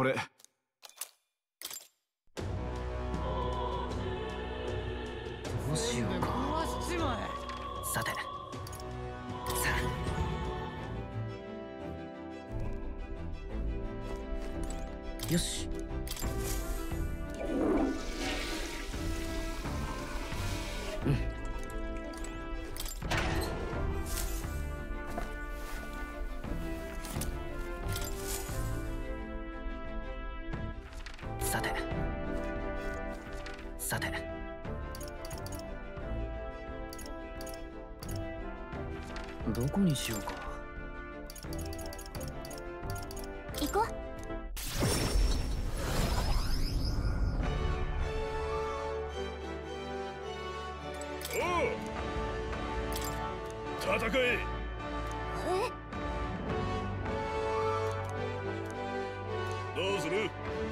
これ。 どうしようか。さて、さあ、よし。さて、さて。どこにしようか。 行こう。 おう、戦え。どうする？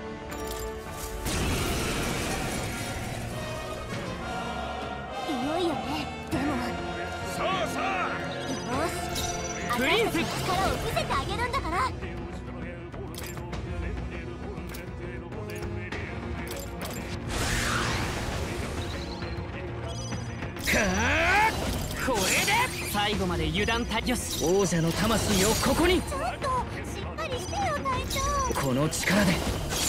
いよいよね。でもさあさあ、 よし、私たちの力を見せてあげるんだから。 これで最後まで油断たよし。王者の魂をここに。 ちょっとしっかりしてよ隊長。 この力で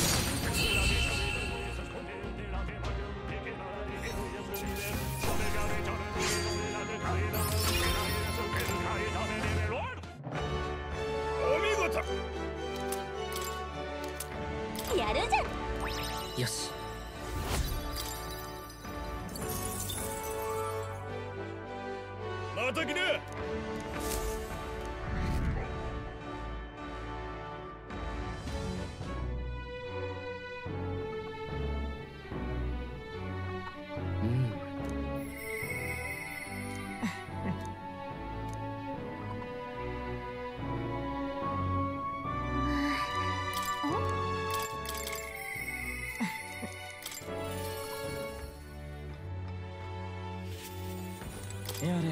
お見事。 やるじゃん。 よし。 また来な。 やれやれ。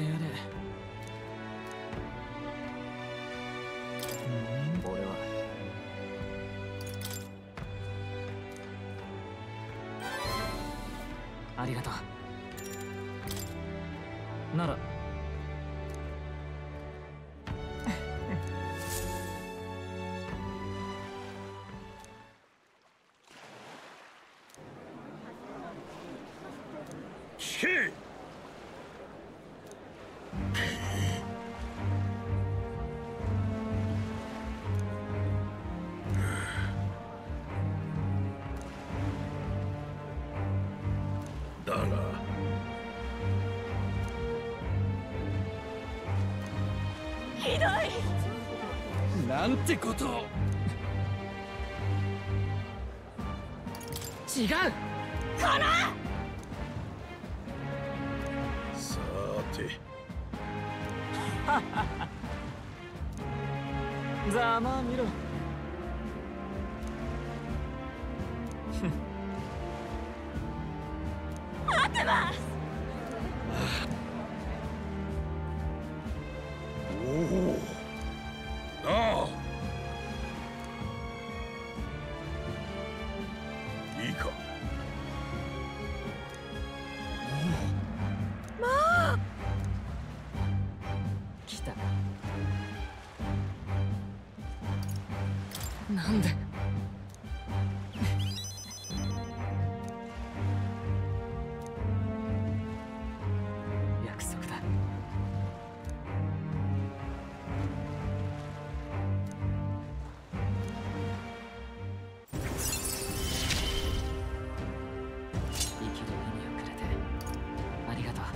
俺はありがとう。なら聞け。だがひどい。 なんてことを。違う。 こら。 さて、 ざまあみろ。 待ってます。 おお、なあ、いいか。 来た。なんで。約束だ。生きる意味をくれてありがと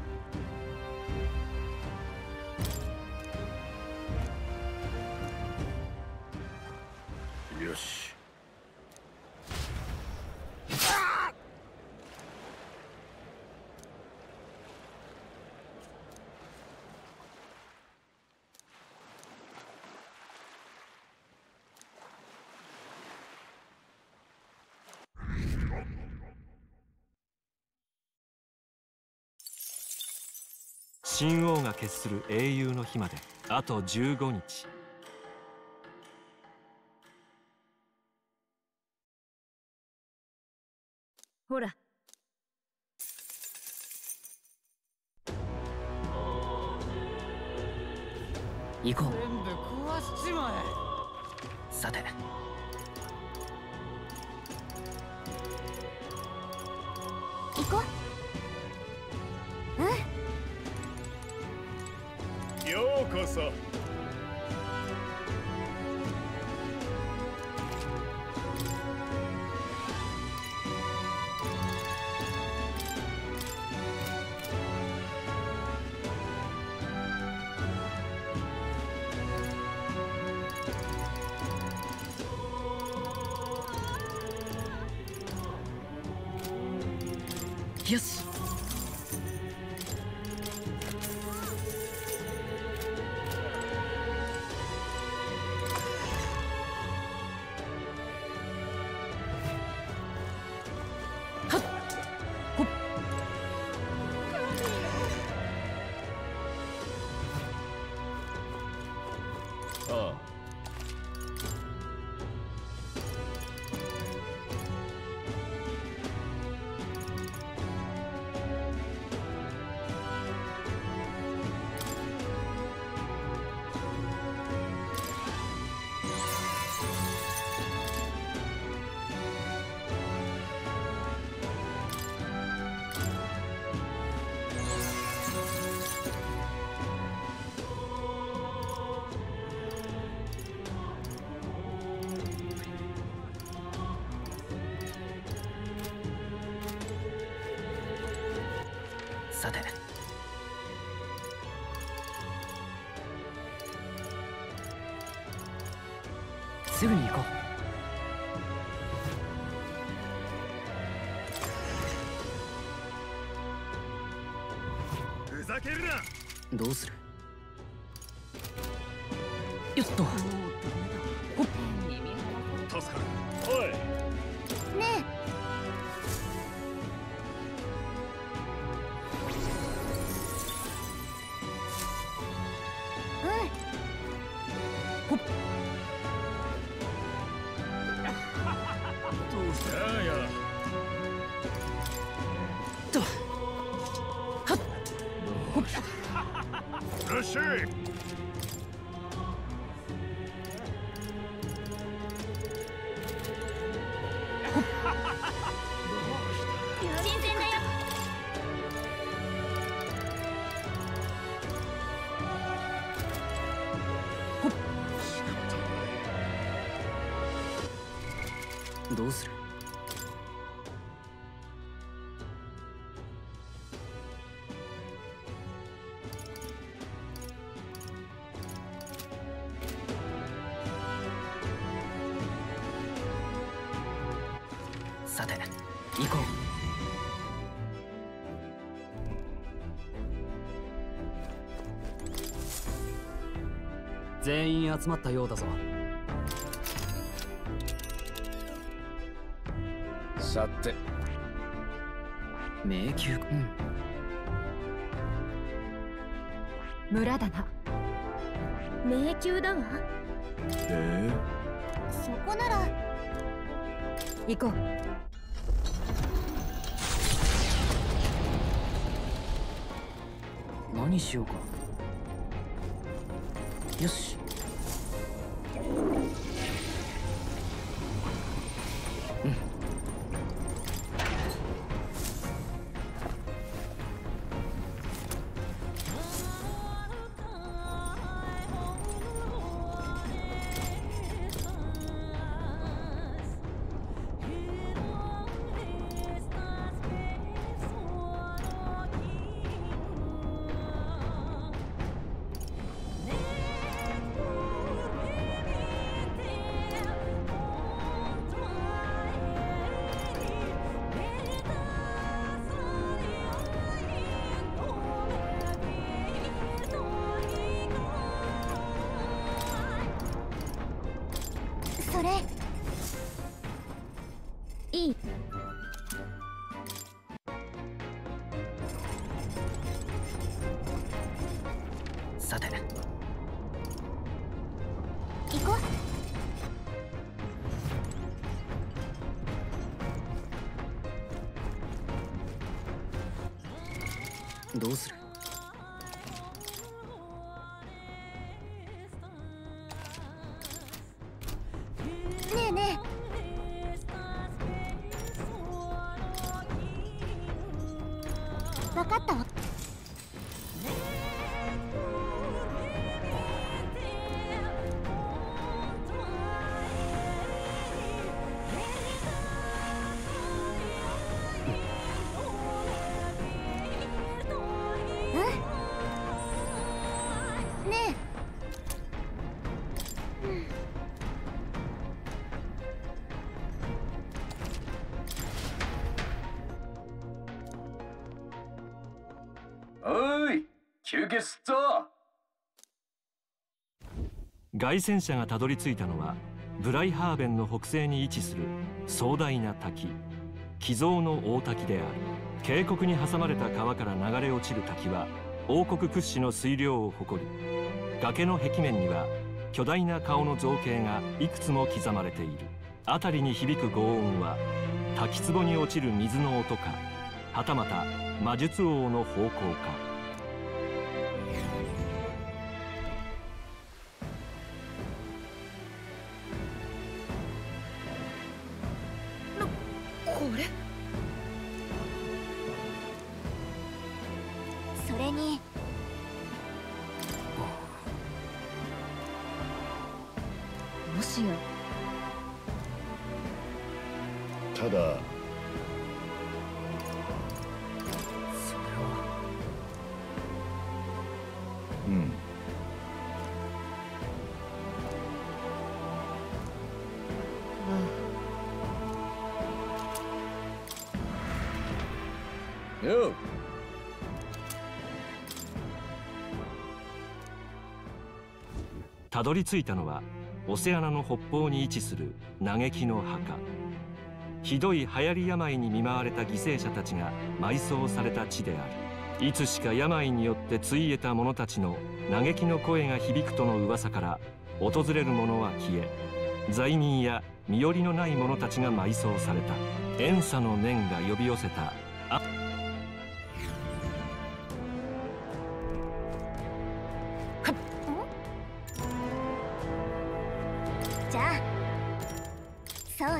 う。 よし。 神王が決する英雄の日まであと15日。 ほら。 行こう。 全部壊しちまえ。 さて行こう。 ようこそ。 よし。はっほっ。 ああ。 さてすぐに行こふざけるな。 う。どうする。よっと。 助かる。おい。 ねどうした。やあやとはっあ。いらっしゃい。 新鮮だよ。 どうする。さて行こう。全員集まったようだぞ。 さて。 迷宮。 村だな。迷宮だわ。そこなら行こう。 何しようか。よし。 それいい。 さて行こう。 どうする？ ねえねえ、分かったわ。ねおい、休憩すっぞ。 凱旋者がたどり着いたのはブライハーベンの北西に位置する壮大な滝、寄贈の大滝である。渓谷に挟まれた川から流れ落ちる滝は王国屈指の水量を誇り、崖の壁面には巨大な顔の造形がいくつも刻まれている。辺りに響く轟音は滝壺に落ちる水の音か、はたまた魔術王の咆哮か。 これ。それにもしやただ、 それは。 うん。よう。 たどり着いたのはオセアナの北方に位置する嘆きの墓。ひどい流行り病に見舞われた犠牲者たちが埋葬された地である。いつしか病によってついえた者たちの嘆きの声が響くとの噂から訪れる者は消え、罪人や身寄りのない者たちが埋葬された。怨嗟の念が呼び寄せたじゃあそう。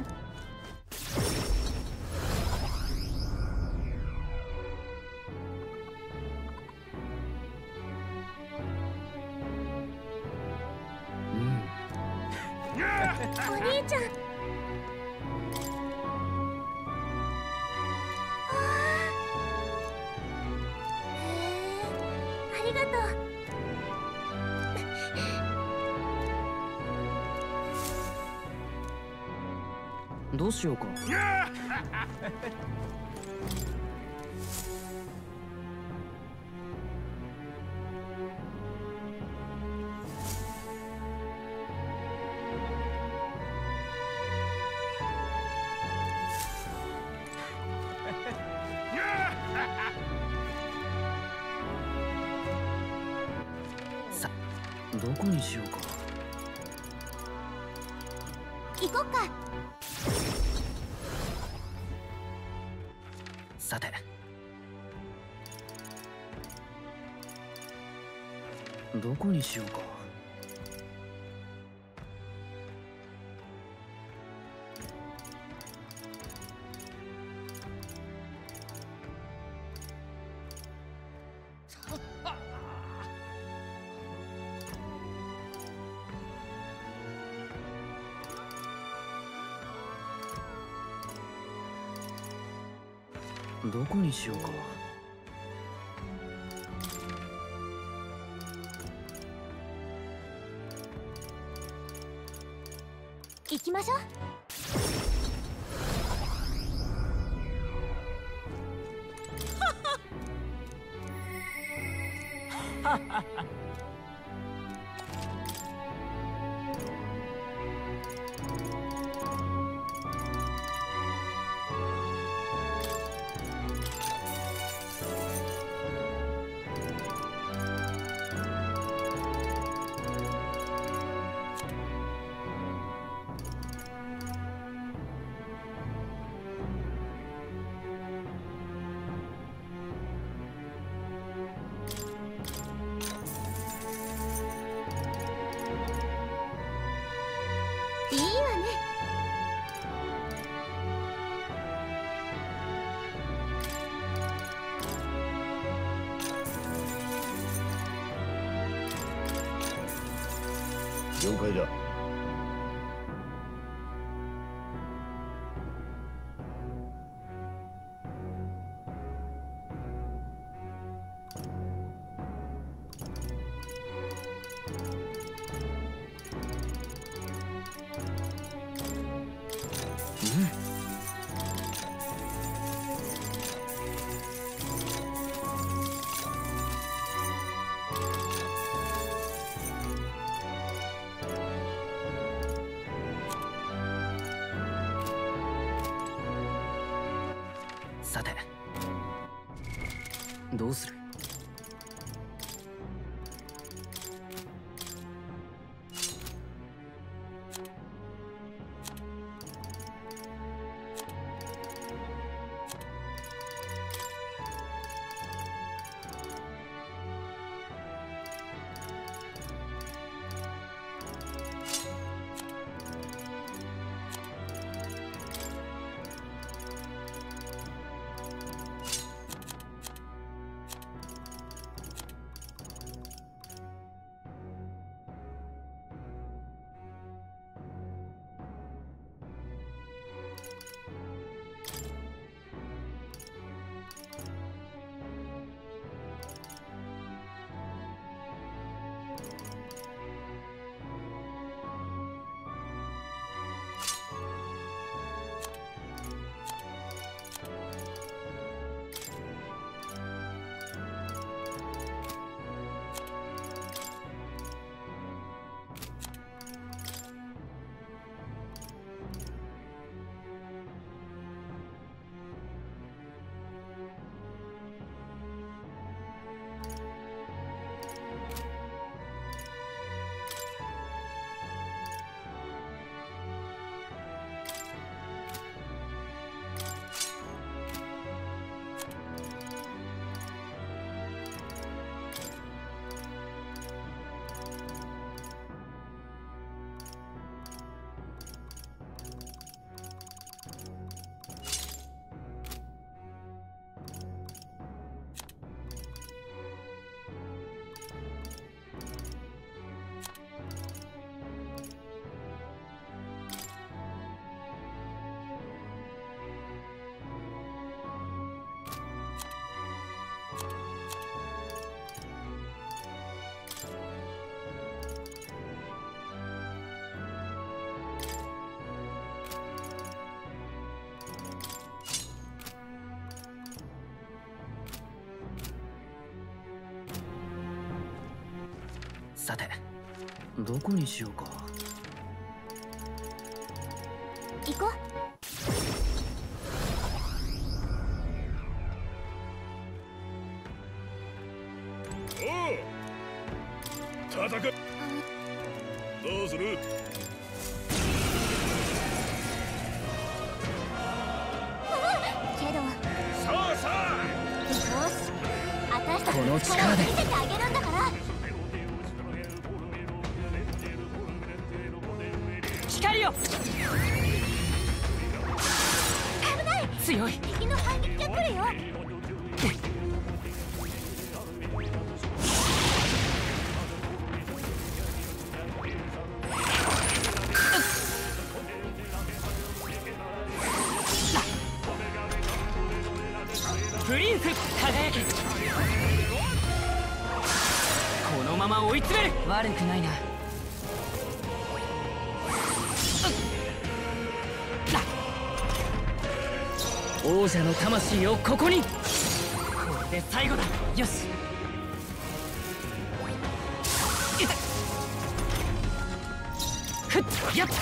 お兄ちゃん。ありがとう。 どうしようか。さ、どこにしようか。 行こっか。 さて、どこにしようか。どこにしようか。 行きましょう。 了解だ。 さてどうする？さてどこにしようか。 行こう。 戦う。どうする？ けどさあさあ。 よし、私たちこのの力で力を見せてあげるんだから。 光を。 危ない。 強い。 敵の反撃が来るよ。 プリンス輝け。このまま追い詰める。悪くないな。王者の魂をここに。これで最後だ。よし。ふっやっ。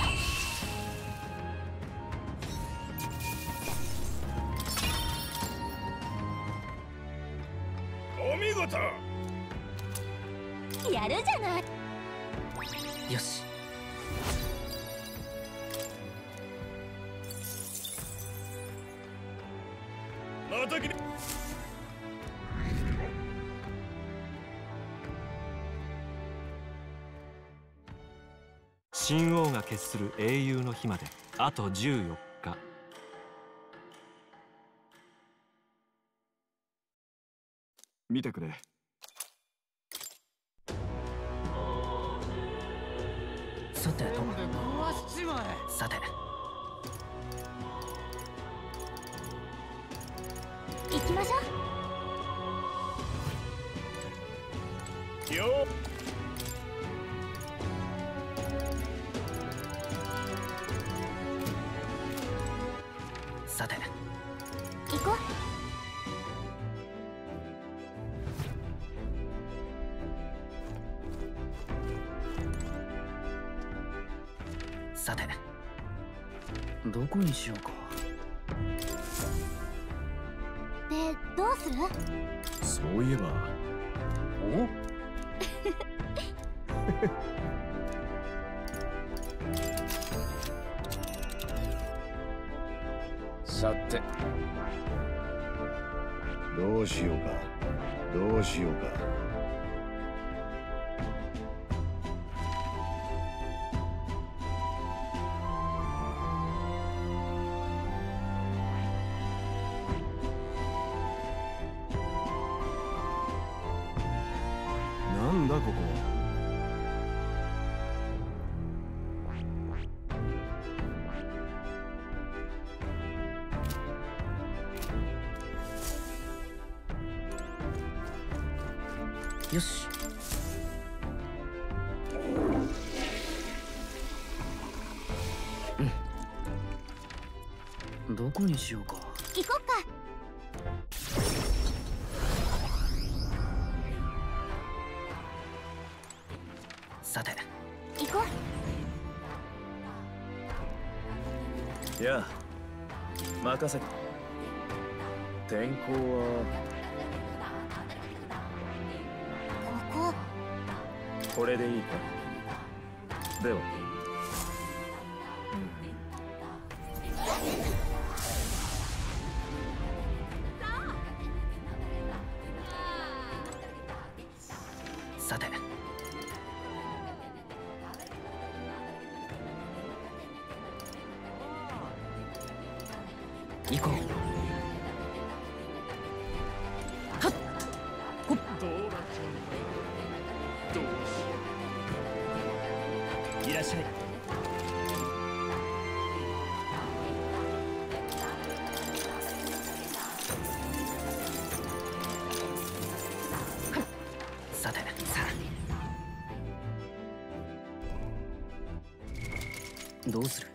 お見事。 やるじゃない。 よし。 またきに。 神王が決する英雄の日まであと14日。 見てくれ。 さてと。 全部壊しちまえ。 さて行きましょう。 よさて行こう。 さてどこにしようか。 でどうする？ そういえば。おさて、どうしようか。どうしようか。なんだここは。 よし。どこにしようか。 行こっか。 さて行こう。 いや、任せ。天候はこここれでいいか。では。 さて行こう。はっほっ。 どうなっちゃうんだ。どうしよいらっしゃい。さてさあどうする。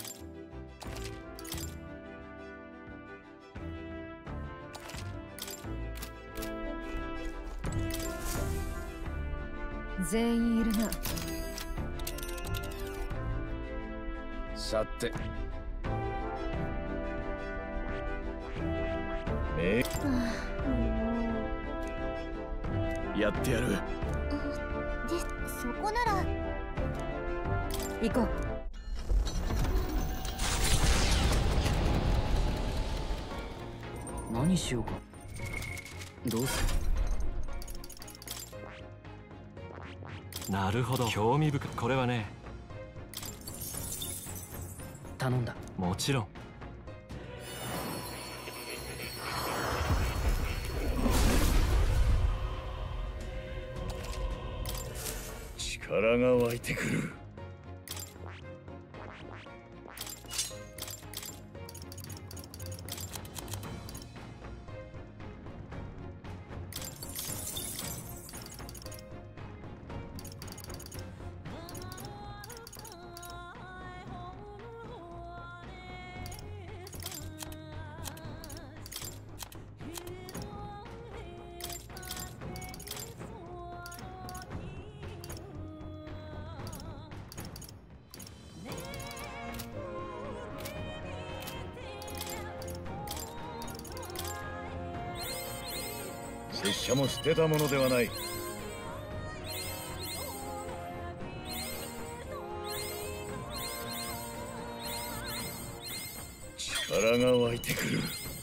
全員いるな。 さて。やってやる。 でそこなら行こう。 何しようか。どうする。 なるほど、興味深い。これはね、 頼んだ。 もちろん。 力が湧いてくる。拙者も捨てたものではない。力が湧いてくる。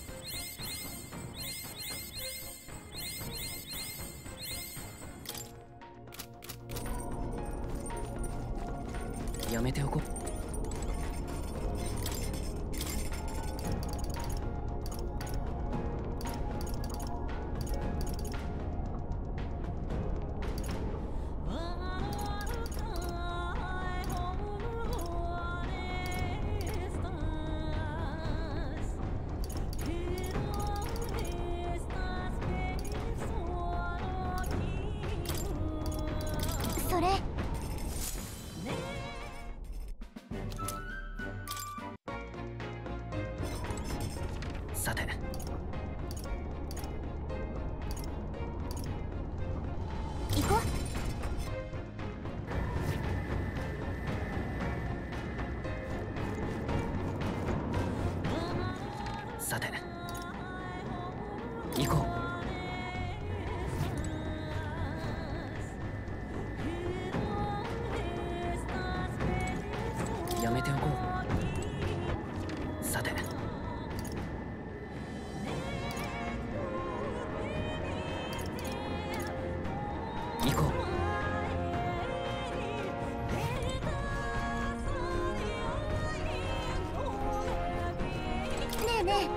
やめておこう。 さて行こう。 さて行こう。やめておこう。さて行こう。 ねえねえ、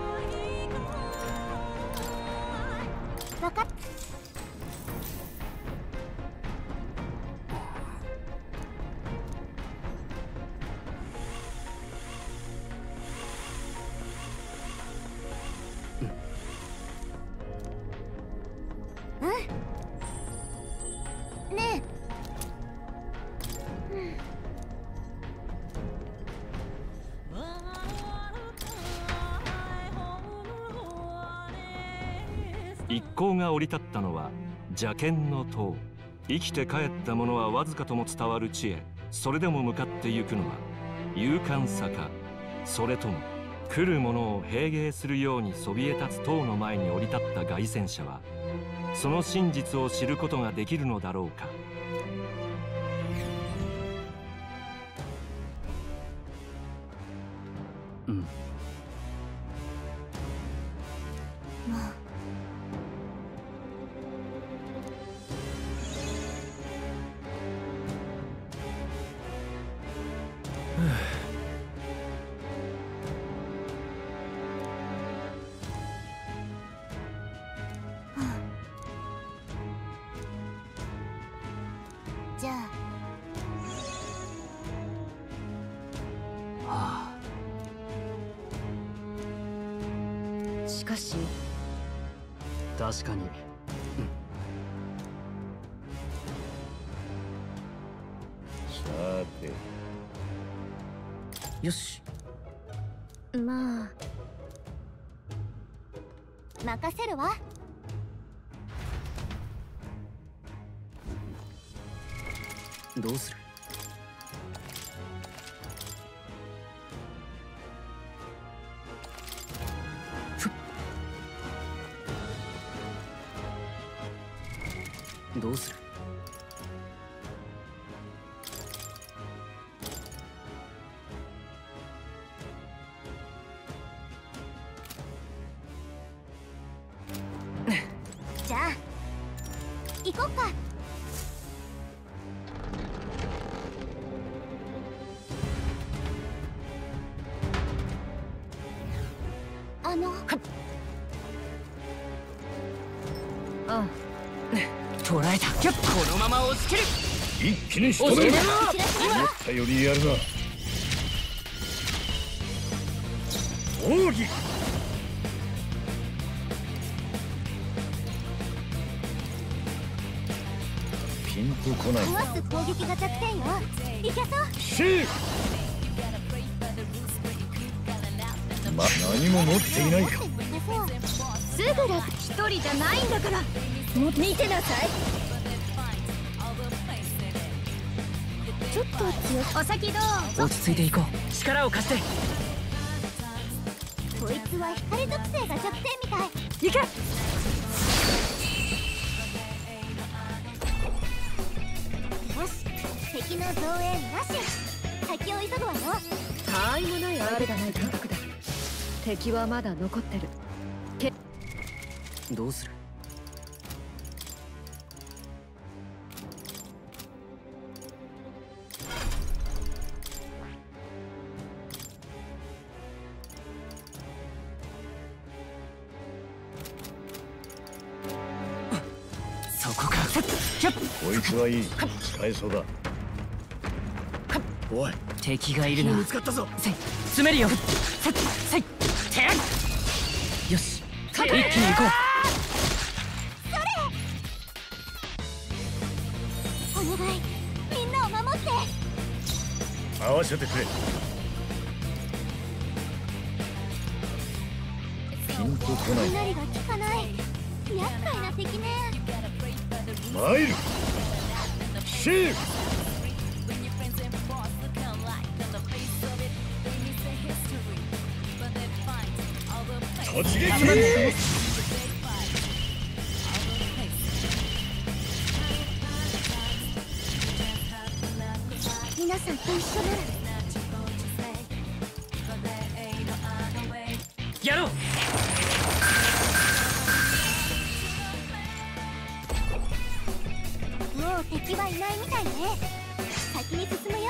分かっ。うん。ねえ。 一行が降り立ったのは邪剣の塔。生きて帰った者はわずかとも伝わる地へそれでも向かってゆくのは勇敢さか、それとも来る者を平迎するようにそびえ立つ塔の前に降り立った凱旋者はその真実を知ることができるのだろうか。 うん。 もうじゃあ。 はあ。しかし確かにさてよし。 まあ任せるわ。 どうする。どうする。 じゃあ行こっか。 ああ捕らえた。このまま押し切る。 一気に仕留める。 うちらし思ったよりやるな。奥義ピンとこない。 壊す攻撃が弱点よ。いけそう。 シー何も持っていないか。 すぐ楽。一人じゃないんだから。見てなさい。ちょっと強い。お先どうぞ。 落ち着いていこう。力を貸して。 こいつは光属性が弱点みたい。 行け。 よし、敵の増援なし。先を急ぐわよ。 たわいもないあれがない感覚だ。敵はまだ残ってる。 どうする。そこか。 こいつはいい。使えそうだ。おい、 敵がいるな。 見つかったぞ。 詰めるよ。せいてん。よし、一気に行こう。 お願い、みんなを守って。 合わせてくれ。ピンンとこない。 雷が効かない。厄介な敵ね。 参る。シーフ。突撃。 皆さんと一緒ならやろう。 もう敵はいないみたいね。先に進むよ。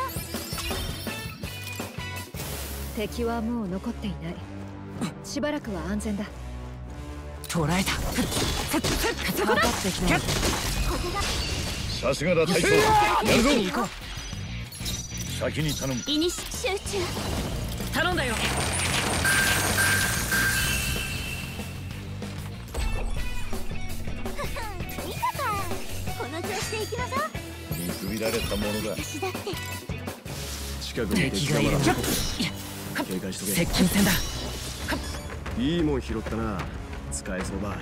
敵はもう残っていない。しばらくは安全だ。 捕らえた。 かかってきた。 ここがさすがだ大将。やるぞ。 一気に行こう。 先に頼む。 イニシ集中。 頼んだよ。 見たか。この調子で行きましょう。 見くびられたものだ。 私だって。 近くに敵がいる。 警戒しと接近戦だ。 け。いいもん拾ったな。使えそうだ。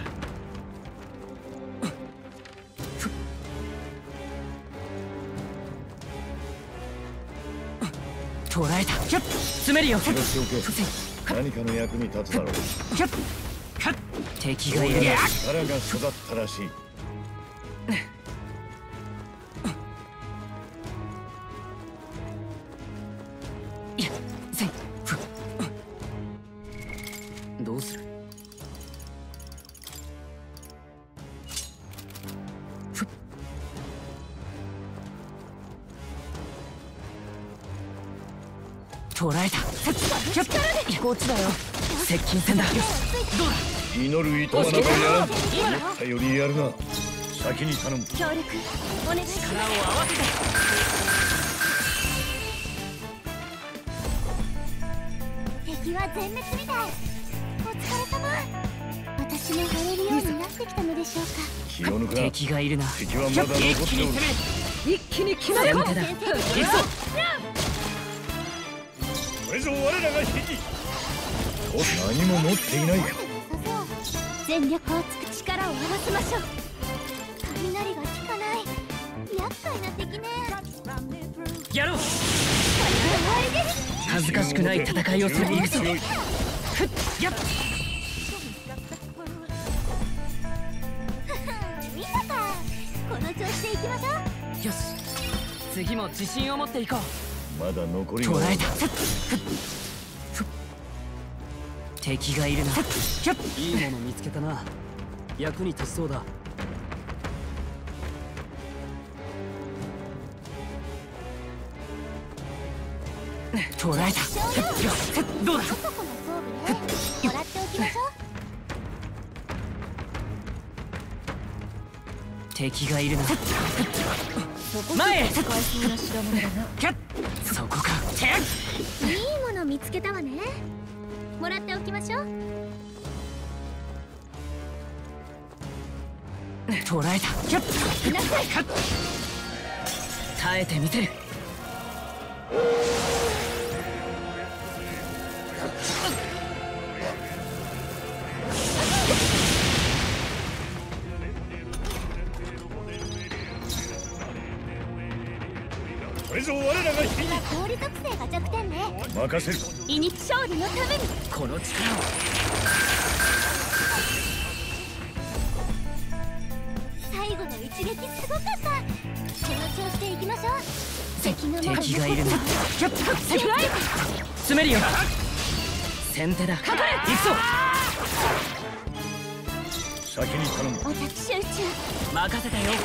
捕らえた。詰めるよ。 気をしておけ。何かの役に立つだろう。 敵がいる。 力が育ったらしい。 どうする。捕らえた。こっちだよ。接近戦だ。どうだ。 祈る糸はなくやらん。思ったよりやるな。先に頼む。 協力お願いします。 力を合わせて。 敵は全滅みたい。お疲れ様。私も乗れるようになってきたのでしょうか。 気を抜くな。 敵がいるな。 敵はまだ残っておる。 一気に決める。 先手だ。行くぞ。 これぞ我らが秘技。 何も持っていないか。 全力を尽く力を合わせましょう。雷が効かない。厄介な敵ね。 やろう。 これで終わりです。 恥ずかしくない戦いをする。行くぞ。やっ。 見たか。この調子で行きましょう。 よし。次も自信を持っていこう。 まだ残りが。 捕らえた。敵がいるな。いいもの見つけたな。役に立ちそうだ。捕らえた。どうだ。 そこの装備ね。もらっておきましょう。 敵がいるな。 前へ。使えそうな代物だな。 そこか。 いいもの見つけたわね。もらっておきましょう。 捕らえた。耐えてみせる。 これぞ我らが秘技。 氷属性が弱点ね。 任せる。 イニ勝利のために。 この力を。 最後の一撃すごかった。この調子で行きましょう。 敵がいるな。詰めるよ。先手だ。行くぞ。 先に頼む。 お立ち集中。 任せたよ。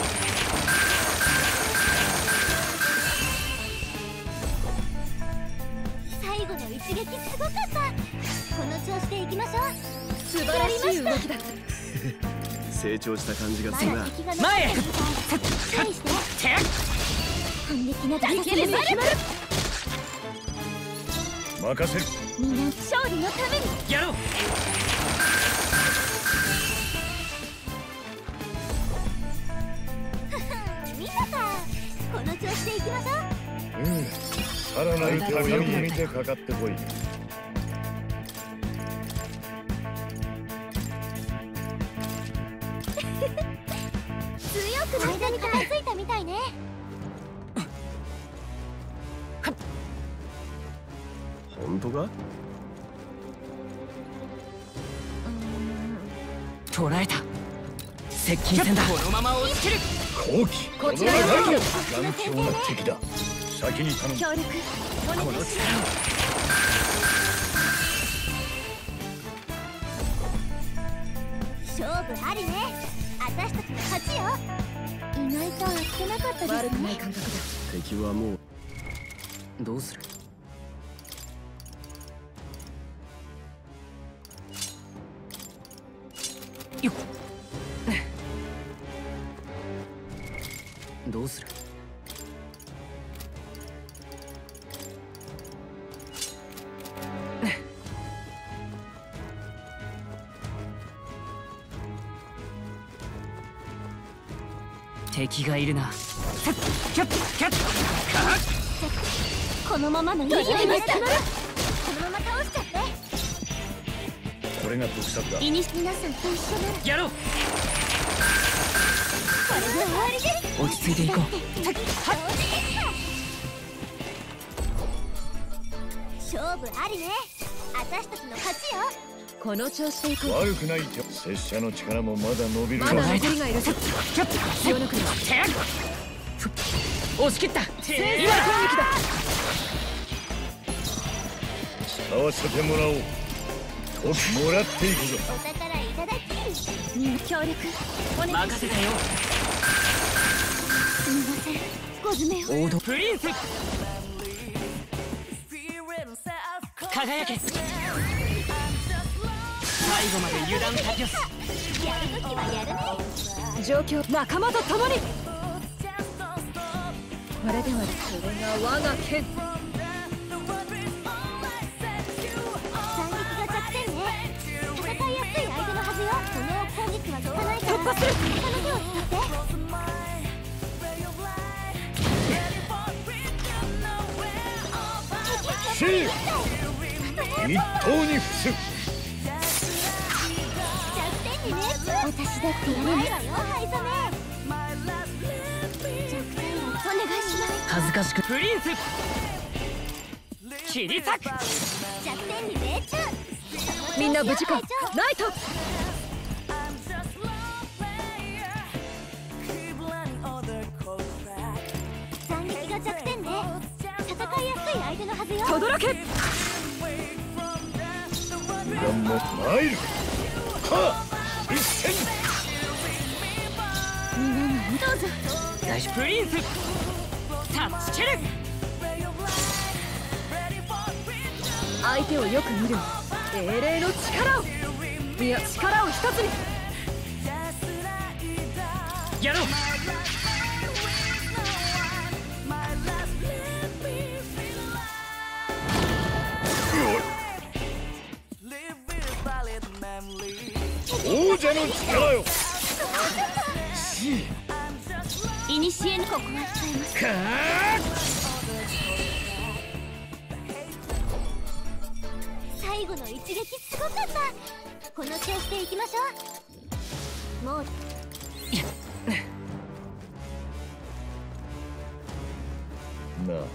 最後の一撃すごかった。この調子で行きましょう。 素晴らしい動きだ。 成長した感じがますだるな。 敵が残ってるみたい。注意して。反撃などさせる。 任せる。 みんな勝利のために。 やろう。 見たか。この調子で行きましょう。 さらなる高みに見てかかってこい。 本当か？ 捕らえた。接近戦だ。このまま押し切る。 好機こちらよ。 頑強な敵だ。先に頼む。 協力お願いします。勝負ありね。私たちの勝ちよ。意外と合ってなかったですね。 悪くない感覚だ。 敵はもうどうする？よっ。どうする？敵がいるな。キャッキャッこのままの逃げました。このまま倒しちゃって。 これが得策だ。 イニシ皆さんと一緒ならやろう。 これで終わりです。 落ち着いていこう。 勝負ありね。私たちの勝ちよ。 この調子でいこう。 悪くないって拙者の力もまだ伸びる。 まだ残りがいるぞ。 キャッ気を抜くよ。 押し切った。今攻撃だ。 使わせてもらおう。ともらっていくぞ。 お宝いただき。協力お願いします。 任せたよ。 すみません。ご詰めを。 王道プリンス。輝け。最後まで油断たきよし。 やるときはやるね。 状況仲間と共に。これではこれが我が剣。 斬撃が弱点ね。戦いやすい相手のはずよ。その攻撃は効かないから。 突破する。 他の手を使って。 シー一刀に伏す。 弱点にね。私だってやれないわよ、ハイソメ。弱点をお願いします。 恥ずかしくプリンス。切り裂く。 弱点に命中。 みんな無事か。ライト。 斬撃が弱点ね。戦いやすい相手のはずよ。 轟け。 油断も参る。はっ一戦。 みんなのどうぞ。 大丈夫。プリンス。タッチキル。 相手をよく見る。英霊の力を。いや力を一つに。 やろう。 王者の力よ。 いにしえのここは使います。最後の一撃すごかった。この調子でいきましょう。もうなあ。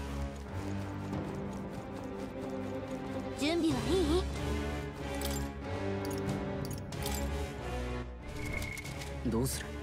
準備はいい？ どうする？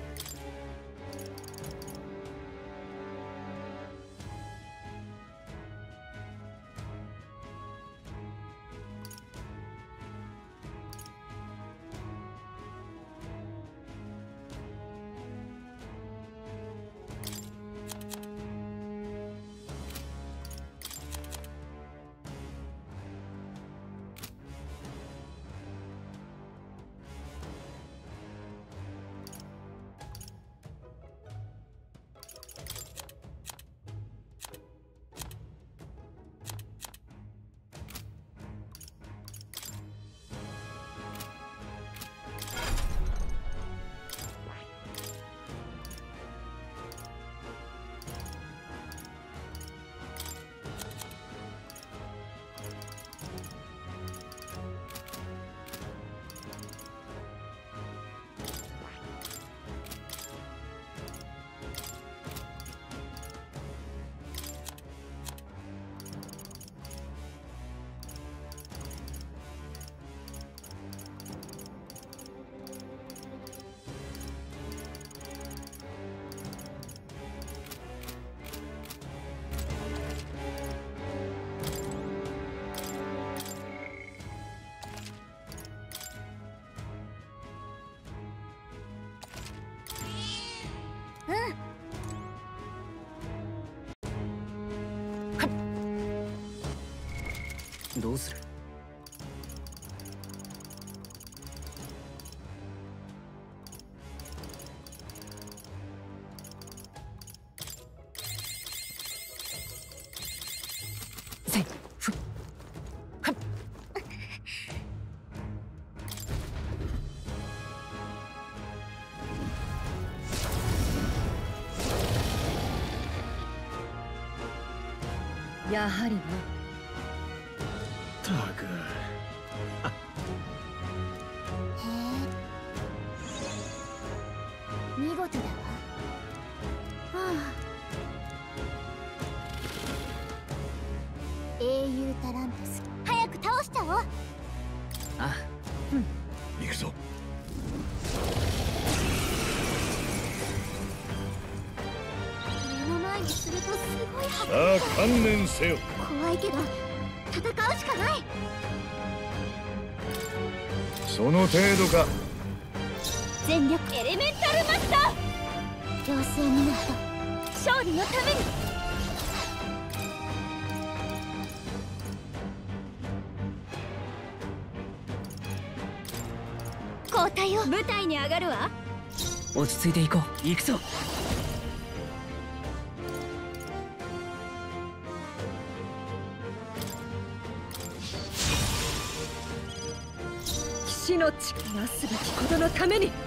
どうする？ やはりな。 たく。 へえ、見事だわ。はあ、英雄タラントス、早く倒しちゃおう。 あ、 行くぞ。 目の前にするとすごい迫力さあ観念せよ。 怖いけど戦うしかない。 その程度か。 全力エレメンタルマスター、妖精になると勝利のために。交代を。舞台に上がるわ。 落ち着いていこう。行くぞ。 騎士の力なすべきことのために。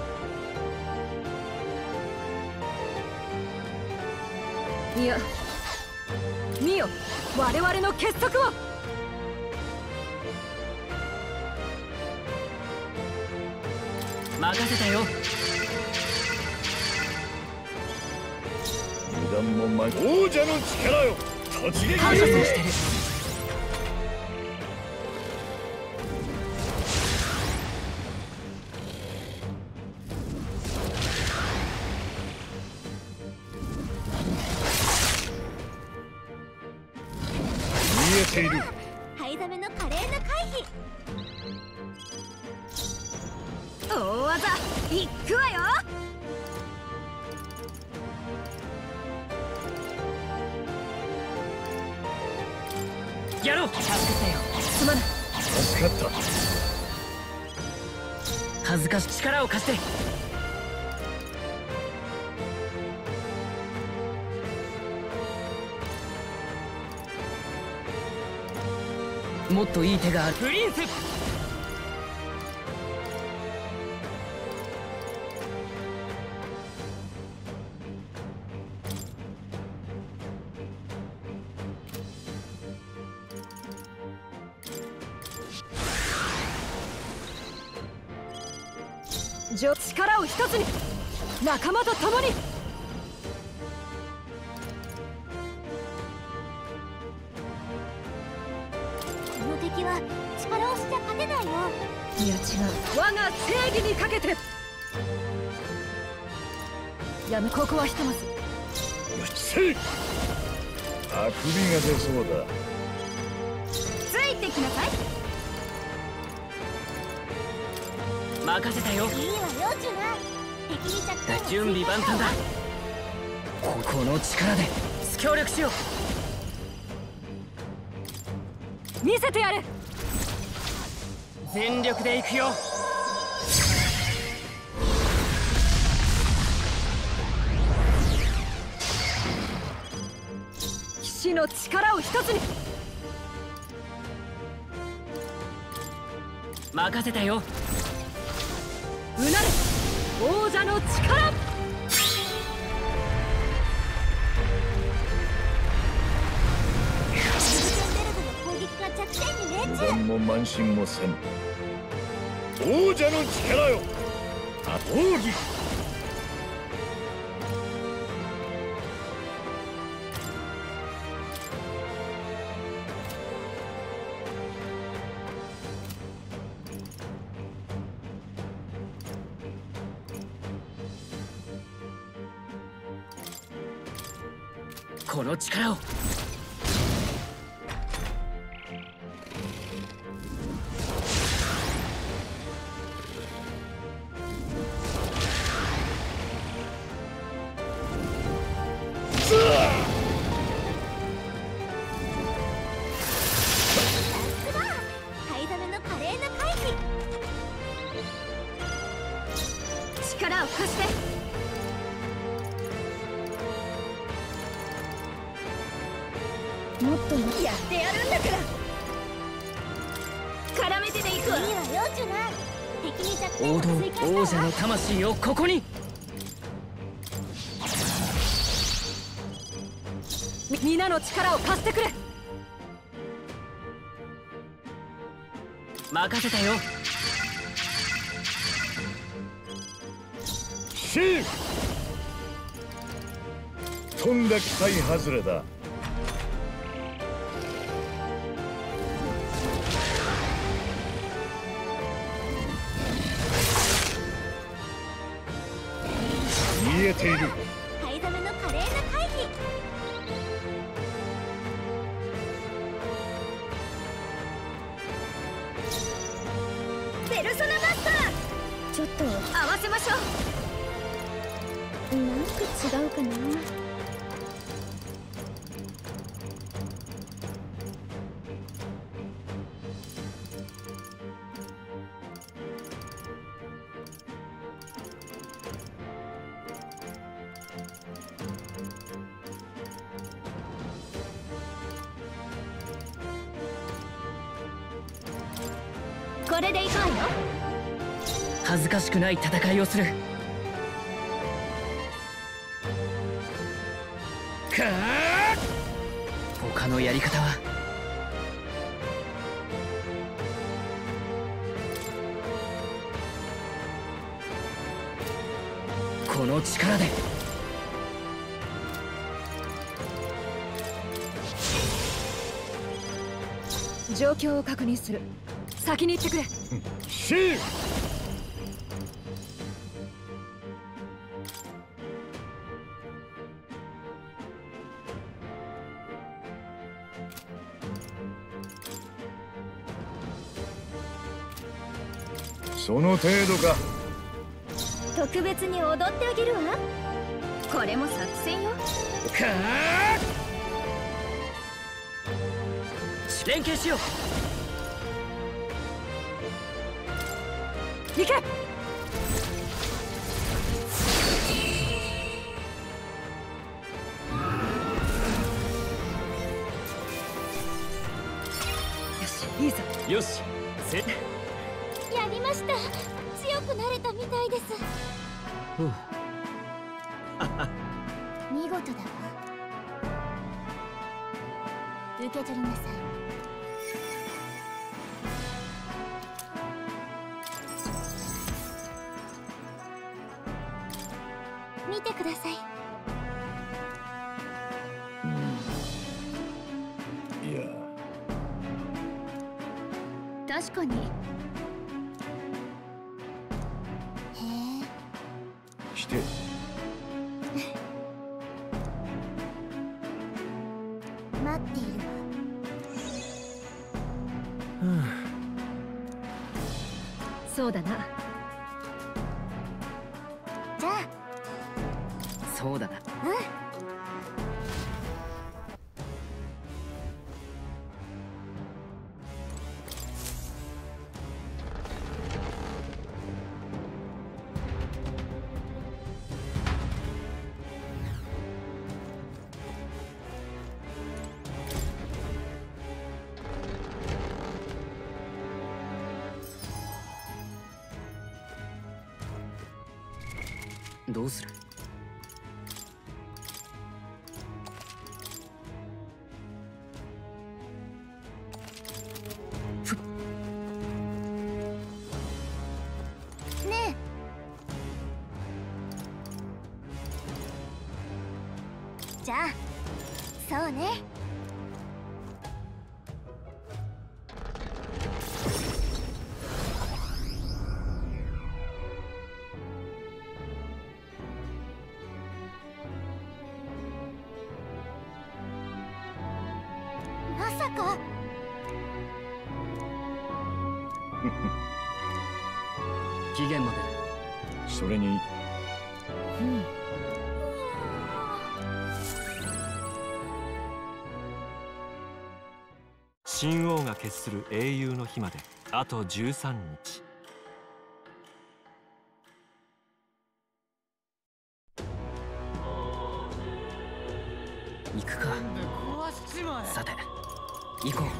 いや、見よ、我々の結束を。 任せたよ。 油断もまい。王者の力よ、突撃。 感謝してる。 見えている。 灰ザメの華麗な回避。 大技いくわよ。 やろう。助かったよ。 すまない。 助かった。 恥ずかしい。力を貸して。もっといい手がある。プリンス。 力を一つに、仲間と共に。 この敵は力押しじゃ勝てないよ。 いや違う、我が正義にかけて。やめ、ここはひとまず。 よしせい。あくびが出そうだ。 ついてきなさい。 任せたよ。 いいわよ、ジュナ。敵に着弾を。 準備万端だ。この力で協力しよう。 見せてやれ。 全力で行くよ。 騎士の力を一つに。 任せたよ。 うなれ、王者の力。 油断も慢心もせん。王者の力よ、奥義。 この力を。 貸して。もっとやってやるんだから。絡めてでいくわ。 次は容赦ない。敵に弱点王を追加したわ。 道王者の魂をここに。 皆の力を貸してくれ。 任せたよ。 シーフとんだ期待外れだ。見えている。 灰染めの華麗な回避。 ペルソナマスター、ちょっと合わせましょう。 なんか違うかな。 これでいくわよ。 恥ずかしくない戦いをする。かあ、他のやり方は。この力で。 状況を確認する。先に行ってくれ。 シーフその程度か。 特別に踊ってあげるわ。 これも作戦よ。 かあ、連携しよう。 行け。よし、いいぞ。 よし、せ。 やりました。強くなれたみたいです。見事だわ。受け取りなさい。見てください。 いや、 確かに。へえ。 して。 待っているわ。 そうだな。 じゃあ。 そうだな。どうする？ ねえ。じゃあ、そうね。まさか。 期限まで。 それに神王が決する英雄の日まであと13日。 行くか。 壊しちまえ。 さて行こ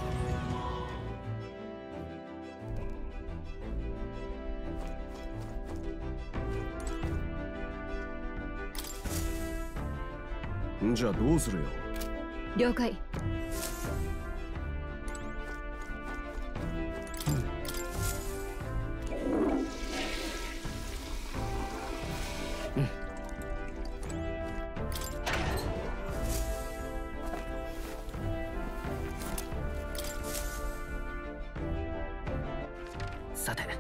う。じゃあどうするよ。 了解。 さて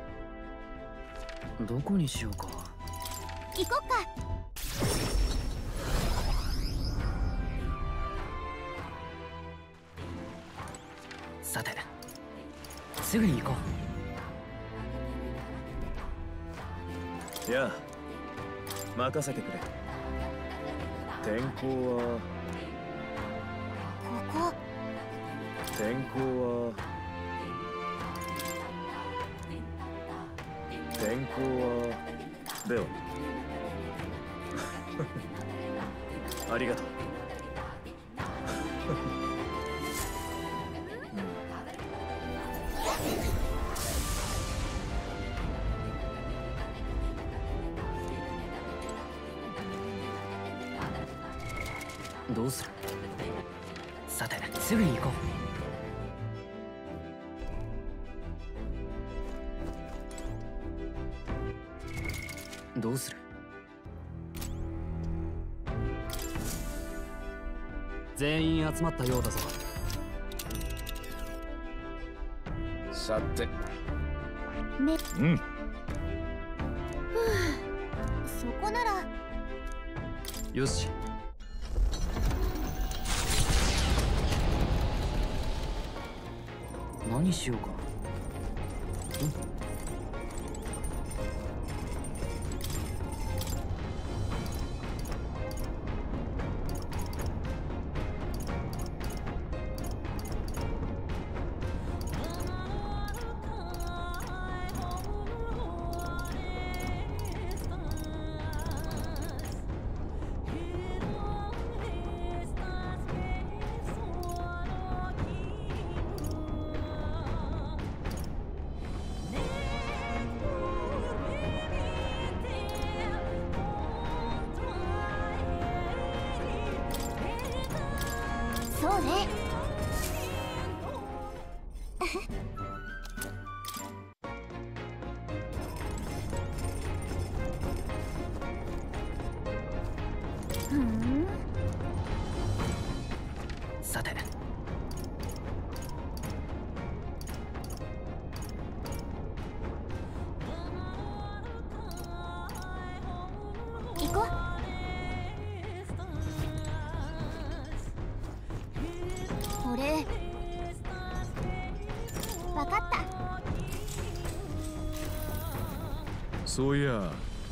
どこにしようか。 行こっか。 さてすぐに行こいや任せてくれ。天候はここ天候は天候はではありがとう。 う。どうする。さてすぐに行こう。どうする。全員集まったようだぞ。 さてね。 うん。 そこならよし。何しようか。 そうね。ふん。 さて行こう。俺わかった。 そういや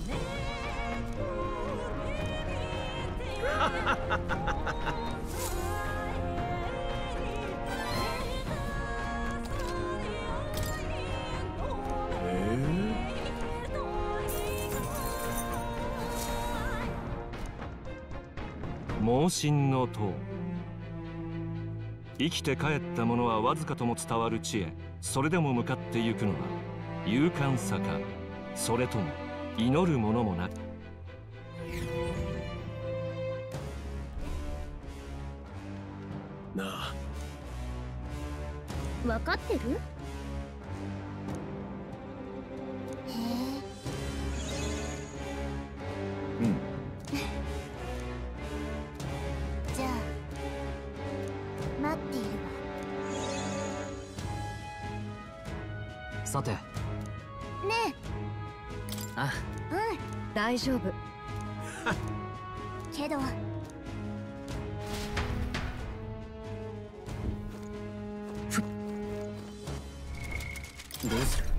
猛進の塔。生きて帰った者はわずかとも伝わる地へそれでも向かってゆくのは勇敢さか、それとも祈るものもなく。 なあ。 わかってる？へえ。 うんじゃあ待っているわ。 さて。 ねあえ。うん。 大丈夫。 けどどうする。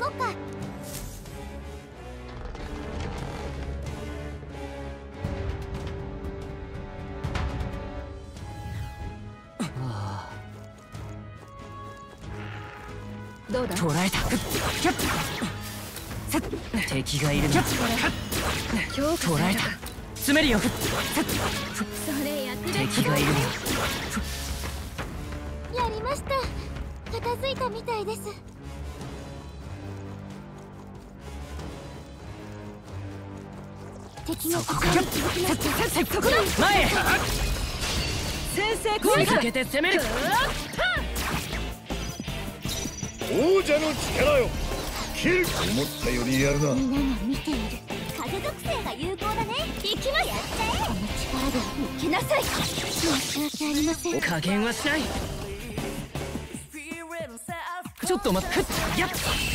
こうか。 どうだ。 捕らえた。敵がいるな。 評価されたか。 詰めるよ。 それ役立つ。 敵がいるな。 やりました。片付いたみたいです。敵のそこか。 気づきました。 そこだ。 前へ。 先制攻撃追いかけて攻める。 王者の力よ。キル。思ったよりやるな。 皆が見ている。風属性が有効だね。行きます。やっちゃえ。この力で受けなさい。申し訳ありません。 加減はしない。ちょっと待って。やっ。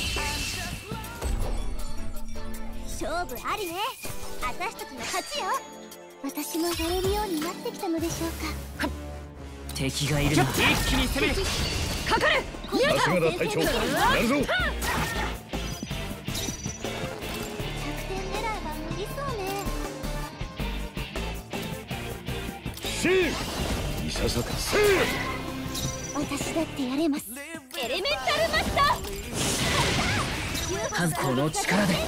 勝負ありね。私たちの勝ちよ。私もやれるようになってきたのでしょうか。 敵がいるな。一気に攻める。 かかる。 さすがだ隊長。やるぞ。 着点狙いは無理そうね。 シーいささかせー。 私だってやれます。エレメンタルマスター。 この力で。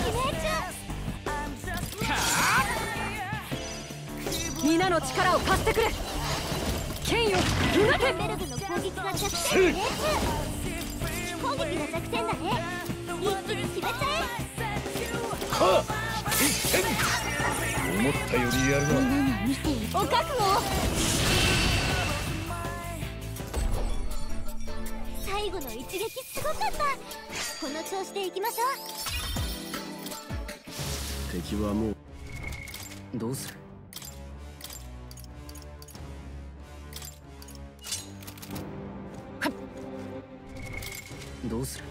皆の力を貸してくれ。剣よ、うなて。 ベルグの攻撃が弱点に命中。攻撃が弱点だね。一気に決めちゃはっ一点。思ったよりやるえ。 な。 皆が見ている。お覚悟を。最後の一撃すごかった。この調子でいきましょう。 敵はもうどうする。どうする。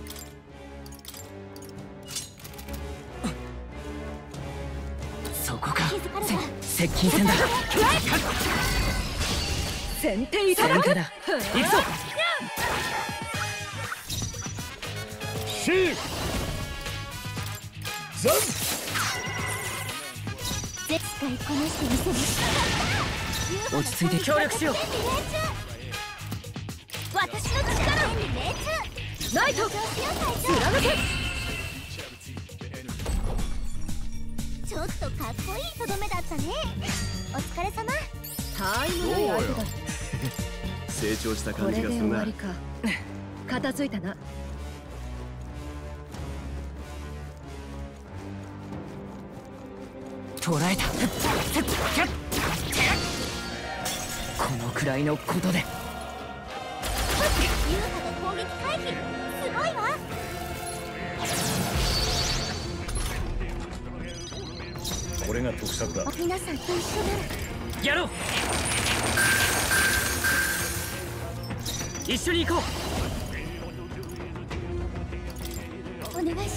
そこか。接近戦だ。 先手いただく。 戦だ。行くぞ。 シーザン。 使いこなしてみせます。 落ち着いて協力しよう。 私の力に命中。 ナイト。貫け。 ちょっとかっこいいとどめだったね。お疲れ様。 タイムない相手だ。 成長したこれで感じがするな。 終わりか。片付いたな。 捕らえた。このくらいのことで。 優雅な攻撃回避。すごいわ。 これが特策だ。 皆さんと一緒なら。 やろう。一緒に行こお願いします。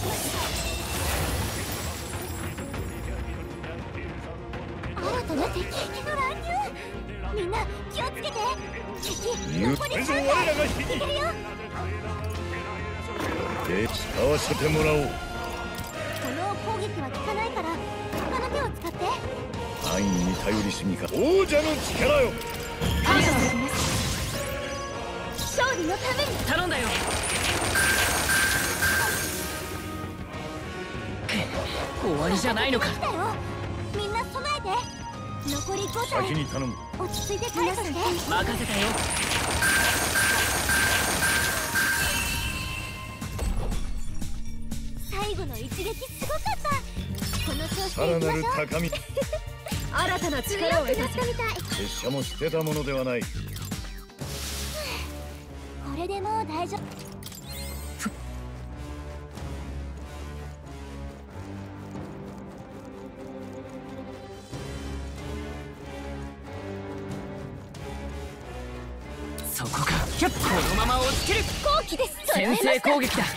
新たな敵兵器の乱入。みんな気をつけて。敵残り3体。いけるよ。 で使わせてもらおう。 この攻撃は効かないから他の手を使って。 安易に頼りすぎか。王者の力よ。 感謝します。勝利のために。 う。頼んだよ。終わりじゃないのか。 来たよ。みんな備えて。残り5体。 先に頼む。 落ち着いて対処して。 任せたよ。 最後の一撃すごかった。この調子さらなるでいきましょう。 高み。 新たな力を得た。 強くなったみたい。 拙者も捨てたものではない。 これでもう大丈夫。 そこか。このまま押し切る。 後期です。 先制攻撃だ。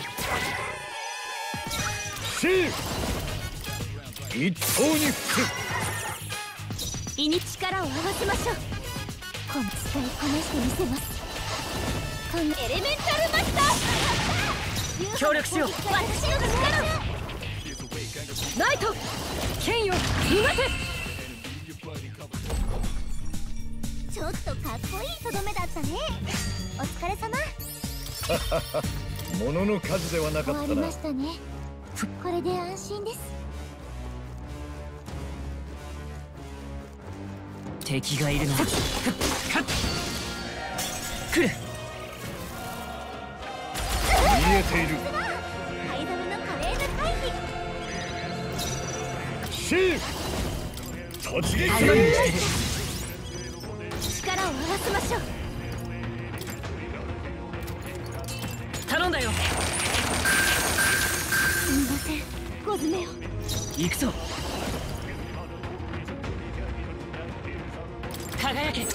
シー一刀に吹く。 胃に力を合わせましょう。この使いこなしてみせます。このエレメンタルマスター。 協力しよう。 私の力ナイト剣よ逃がせ。 ちょっとかっこいいとどめだったね。お疲れ様。 物の数ではなか終わりったな。 ましたね。これで安心です。 敵がいるな。来る。 見えている。 ハイザムの華麗な回避。 シーフ突撃。 力を合わせましょう。 頼んだよ。 すみません、コズメよ。 行くぞ。輝け。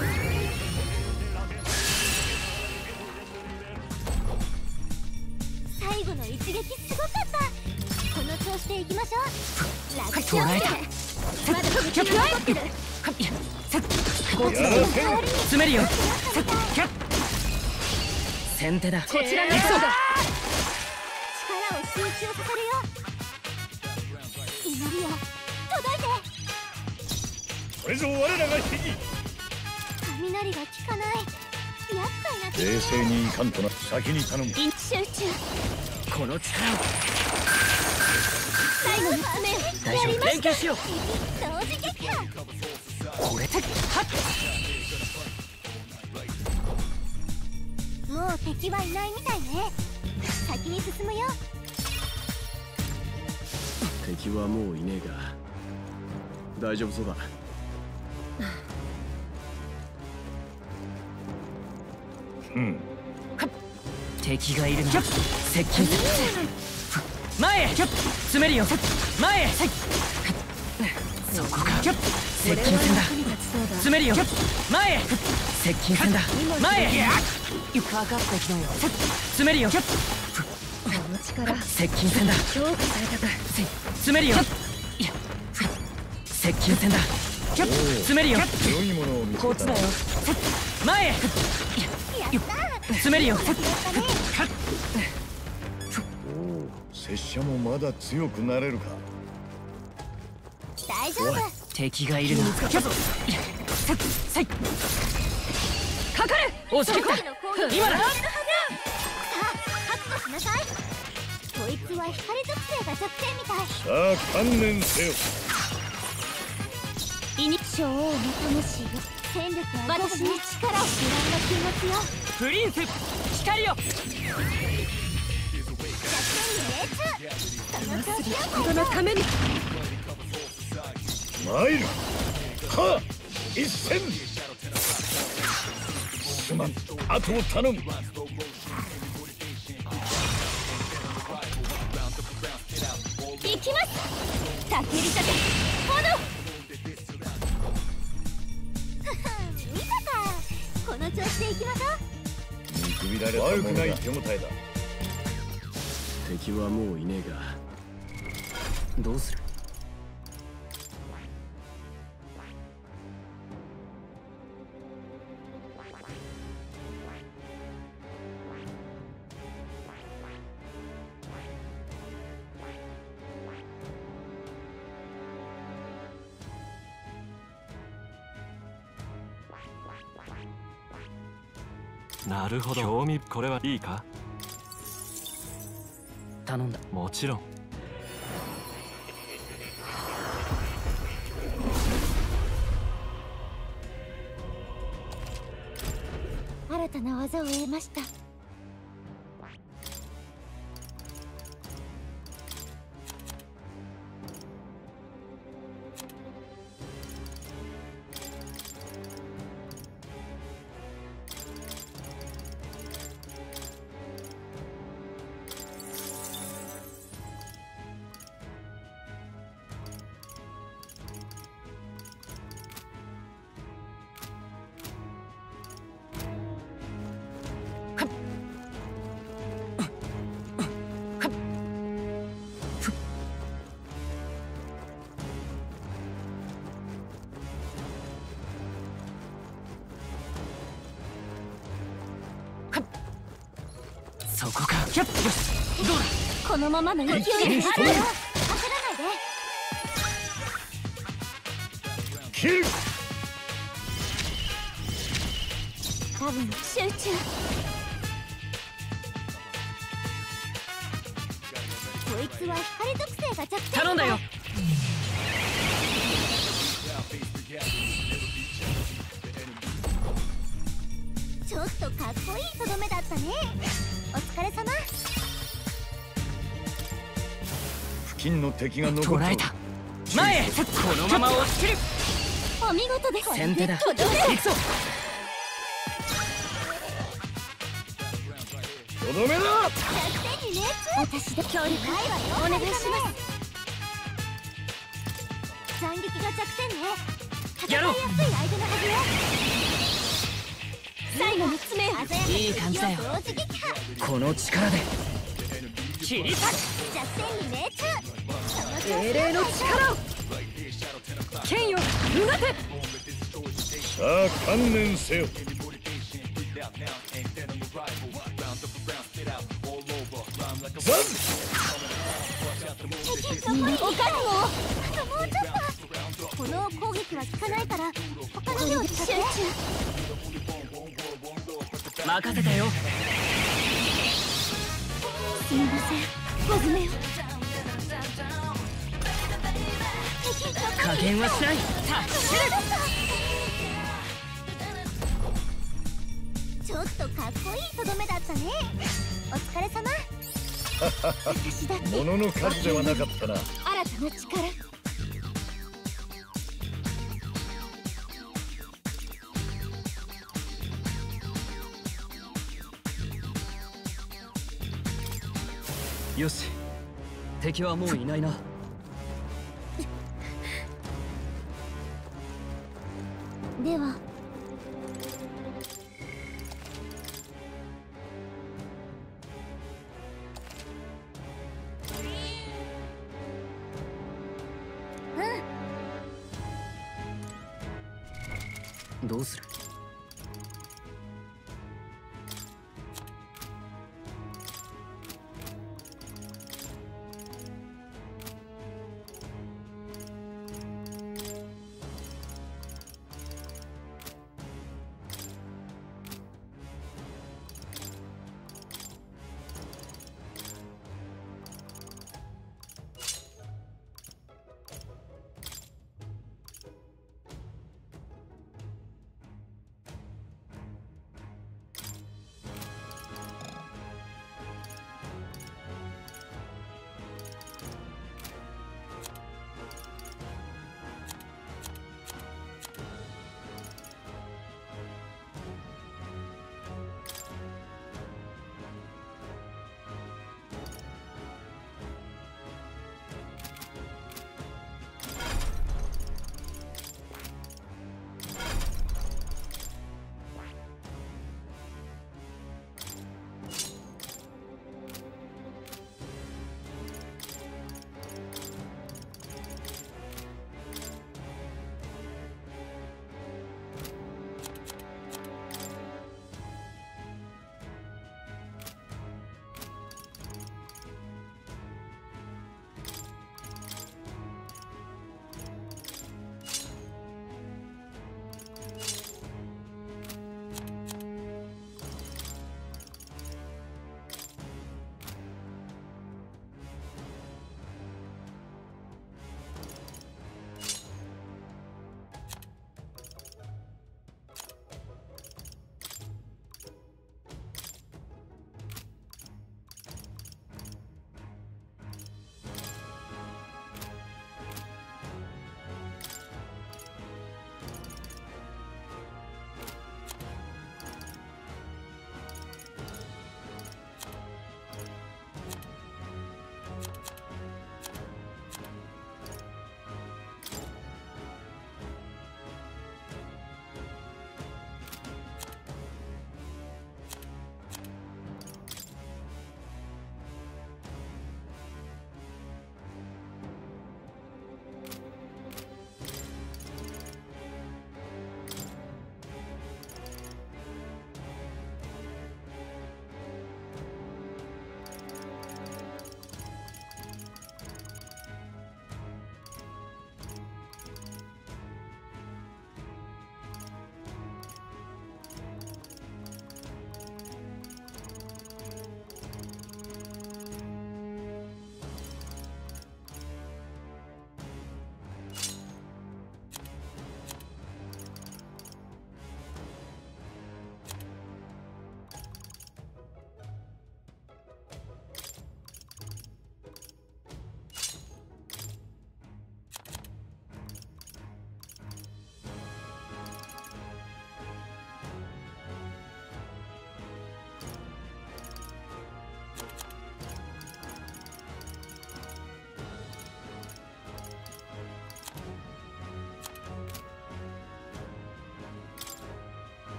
最後の一撃すごかった。この調子でいきましょう。楽勝捉えた。 まだ武器が残ってる。 やらせん。 詰めるよ。先手だ。 こちらの方だ。 力を集中させるよ。祈りよ、届いて。 これぞ我らが秘技。 雷が効かない。厄介な冷静にいかんとな。先に頼む。 集中。 この力を。 最後の爪大丈夫。連携しよう。 同時撃破。 これで。 もう敵はいないみたいね。先に進むよ。 敵はもういねえが大丈夫そうだ。 敵がいるな。接近する。前へ詰めるよ。前へ。そこか。接近戦だ。詰めるよ。前へ。接近戦だ。前へ。かかってきなよ。詰めるよ。 この力接近戦だ。 強化されたか。 詰めるよ。接近戦だ。詰めるよ。 良いものを見つけたな。 前へ。詰めるよ。 おお、拙者もまだ強くなれるか。 大丈夫。 敵がいるな。かかれ。押し切った。今だ。 さあ、覚悟しなさい。こいつは光属性が弱点みたい。 さあ観念せよ。 イニショー王の魂よ。戦力は私に力を。不安な気持ちよ。 プリンス光よ。 その調子よ。 人のために。 参る。はっ一戦。すまん、あとを頼む。 行きます。たけりたて炎。見たか。この調子で行きましょう。 見くびられた悪くない手応えだ。 敵はもういねえがどうする。 なるほど。興味。これはいいか。 頼んだ。 もちろん。 新たな技を得ました。 そこか。キャッよし、どうだ。 このままの勢いであるよ。焦らないで。 キル。 多分集中。こいつは光属性が弱点。 頼んだよ。 ちょっとかっこいいとどめだったね。お疲れ様。 付近の敵が残った。 捉えた。前へ。このまま押し切る。 お見事です。 先手だ。行くぞ。 とどめだ。 弱点に命中。私で協力お願いします。斬撃が弱点ね。 やろう。 戦いやすい相手のはずよ。最後の爪をいい感じだよ。 同時撃破。 この力で切り裂く。 弱点に命中。 英霊の力を剣ようなて。 さあ観念せよ。ザン。 おかんもあともうちょっと。この攻撃は効かないから他の量で集中。 任せたよ。 すみません、マズメよ。 加減はしない。 ちょっとかっこいいとどめだったね。お疲れ様。私だってものの数ではなかったな。 新たな力。 よし、敵はもういないな。 ではどうする。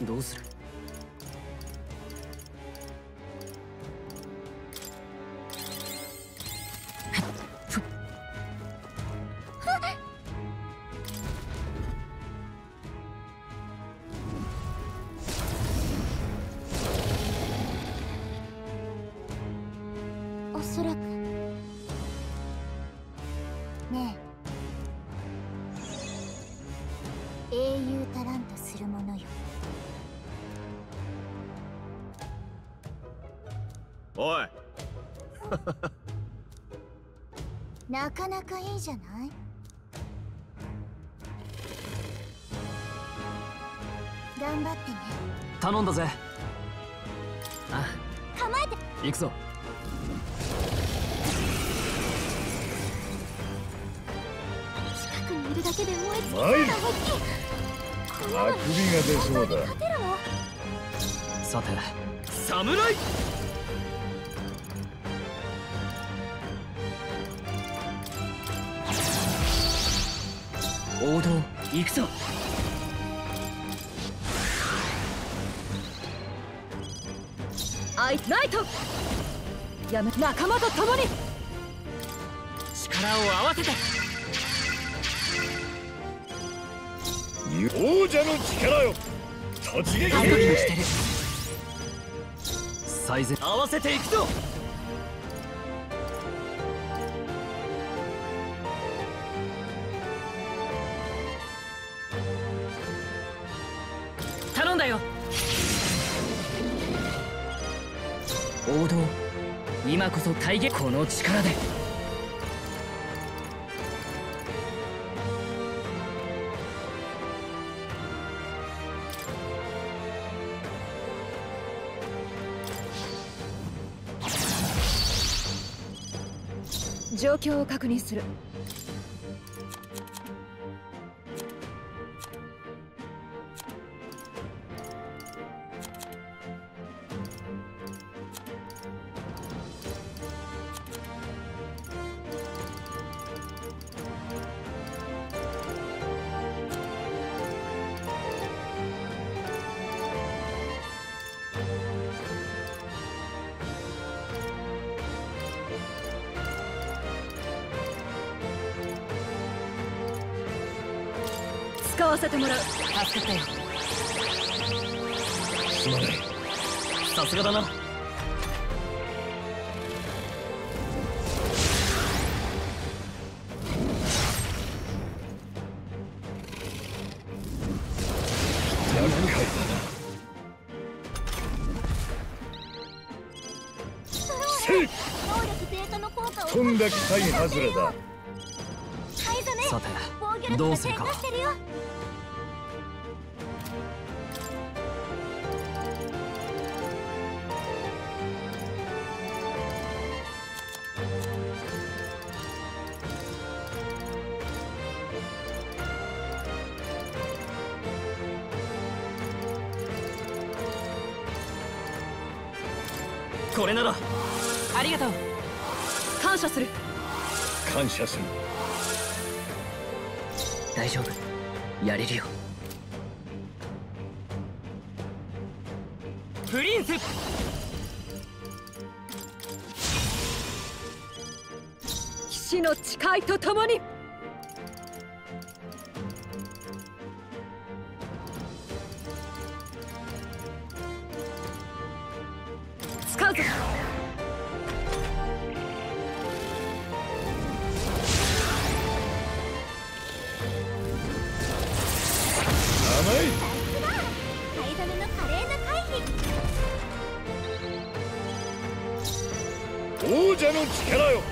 どうする？ おそらくねえ、英雄足らんとするものよ。 おいなかなかいいじゃない。頑張ってね。 頼んだぜ。あ、 構えて。 行くぞ。 近くにいるだけで燃え尽きそうな動き。こんなのにあくびが出そうだ。 勝てるの？ さて、 侍。 王道行くぞ。 ナイトやめ、仲間と共に力を合わせて。 王者の力よ、突撃。 ドキドキしてる。最善合わせていくぞ。頼んだよ。王道、今こそ体現。この力で状況を確認する。使わせてもらう。 助かったよ。 すまない。 さすがだな。 厄介だな。せい。 能力低下の効果をとんだ期待外れだ。 買い初め。 さて、 防御力が低どうするか。 下してるよ。 これなら。ありがとう。 感謝する。 感謝する。 大丈夫、やれるよ。プリンス。 騎士の誓いとともに。使うぞ。 甘い。 買い初めの華麗な回避。 王者の力よ。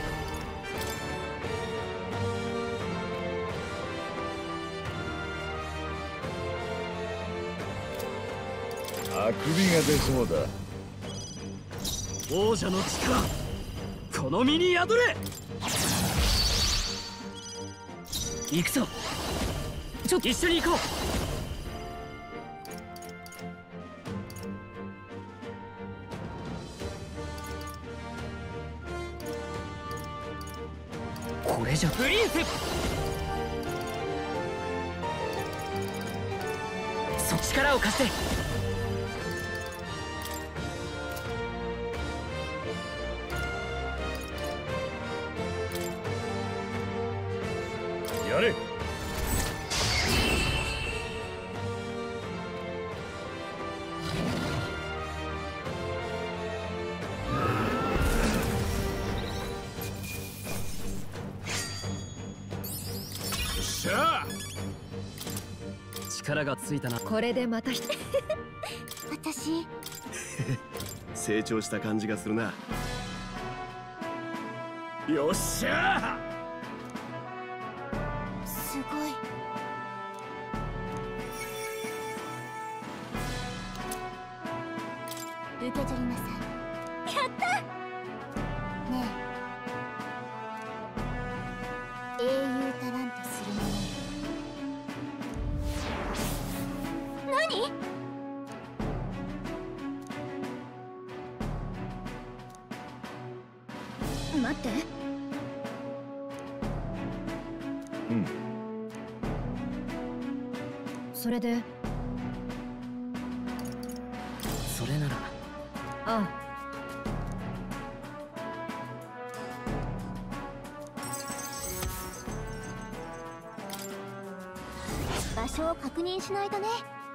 あくびが出そうだ。 王者の力、この身に宿れ。行くぞ。ちょっと一緒に行こう。これじゃプリンス。そっち力を貸して。 やれ。 力がついたな。 これでまた私成長した感じがするな。よっしゃすごい。受け取りなさい。やったねえ、英雄足らんとするもの。何？待って。 うん。 それで。 それなら。 ああ。 場所を確認しないとね。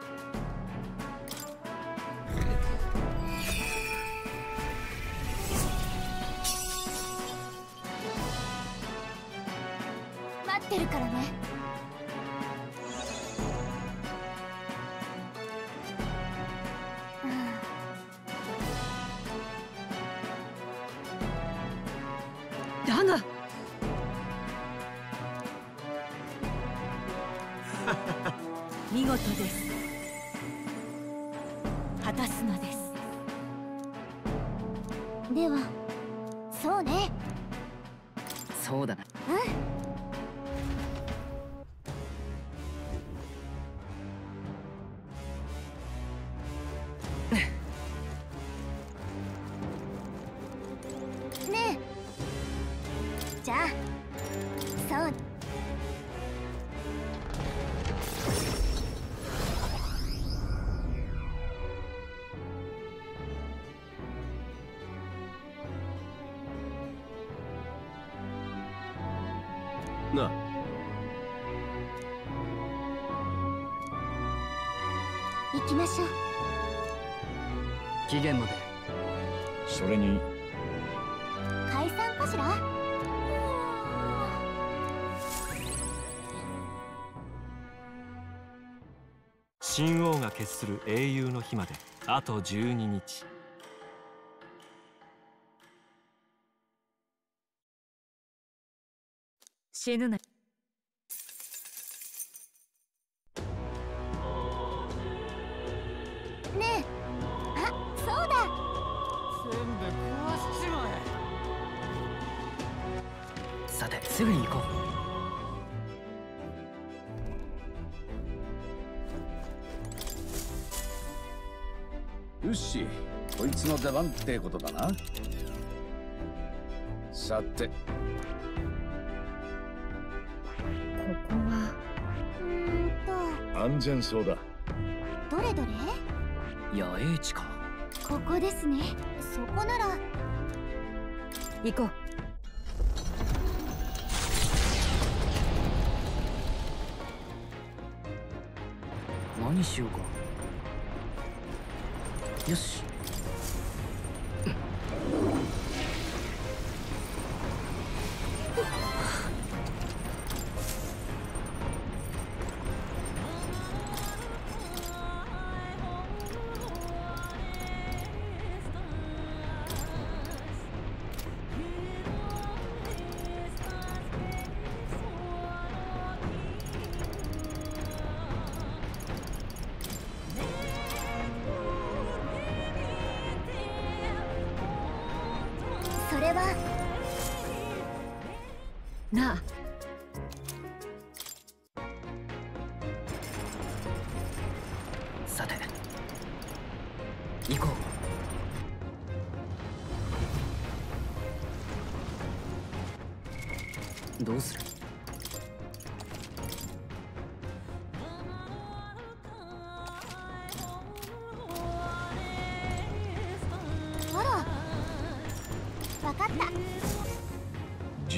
待ってるからね。 だが見事です。果たすのです。 ではそうね。 そうだな。 ねえ、じゃあそう。 なあ。 行きましょう。 期限まで。 それに解散かしら。 神王が決する英雄の日まであと12日。 死ぬな。 ねえ、あ、そうだ。 全部壊しちまえ。 さてすぐに行こよし、こいつの出番ってことだな。さて、 ここは安全そうだ。 どれどれ。 う。野営地か。 ここですね。そこなら行こう。 何しようか。よし。 それはなあ。 さて行こう。どうする？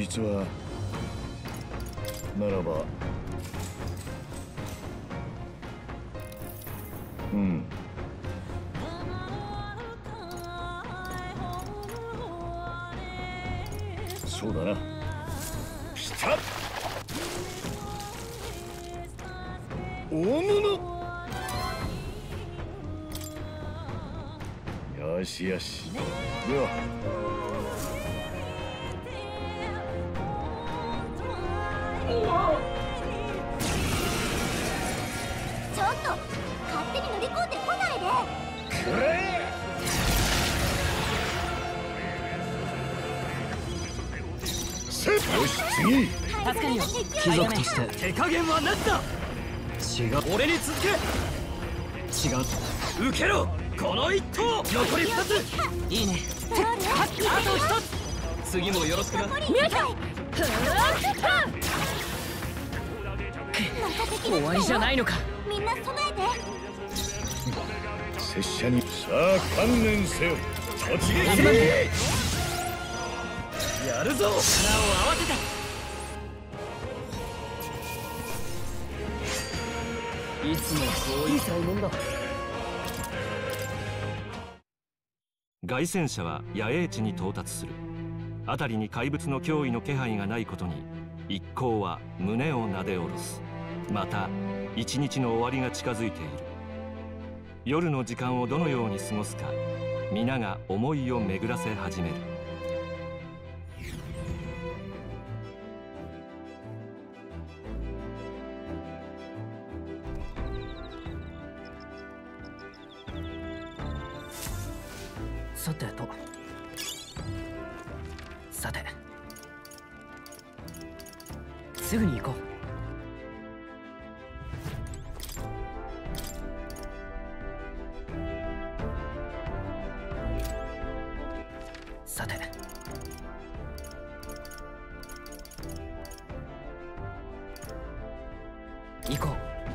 実はならばそうだな。来た大物。よしよし。ではちょっと勝手に乗り込んでこないで。 くれ。よし次。 助かるよ。貴族として手加減はなった。違う。俺に続け。違う。受けろ。この一投。残り2つ。いいね。あと1つ。次もよろしくな。 見えた。 終わりじゃないのか。 みんな備えて。 拙者にさあ観念せよ。突撃。 やるぞ。力を合わせた。いつもそういさいもんだ。 凱旋者は野営地に到達する。辺りに怪物の脅威の気配がないことに一行は胸をなで下ろす。また一日の終わりが近づいている。夜の時間をどのように過ごすか皆が思いを巡らせ始める。 さてすぐに行こう。さて行こう。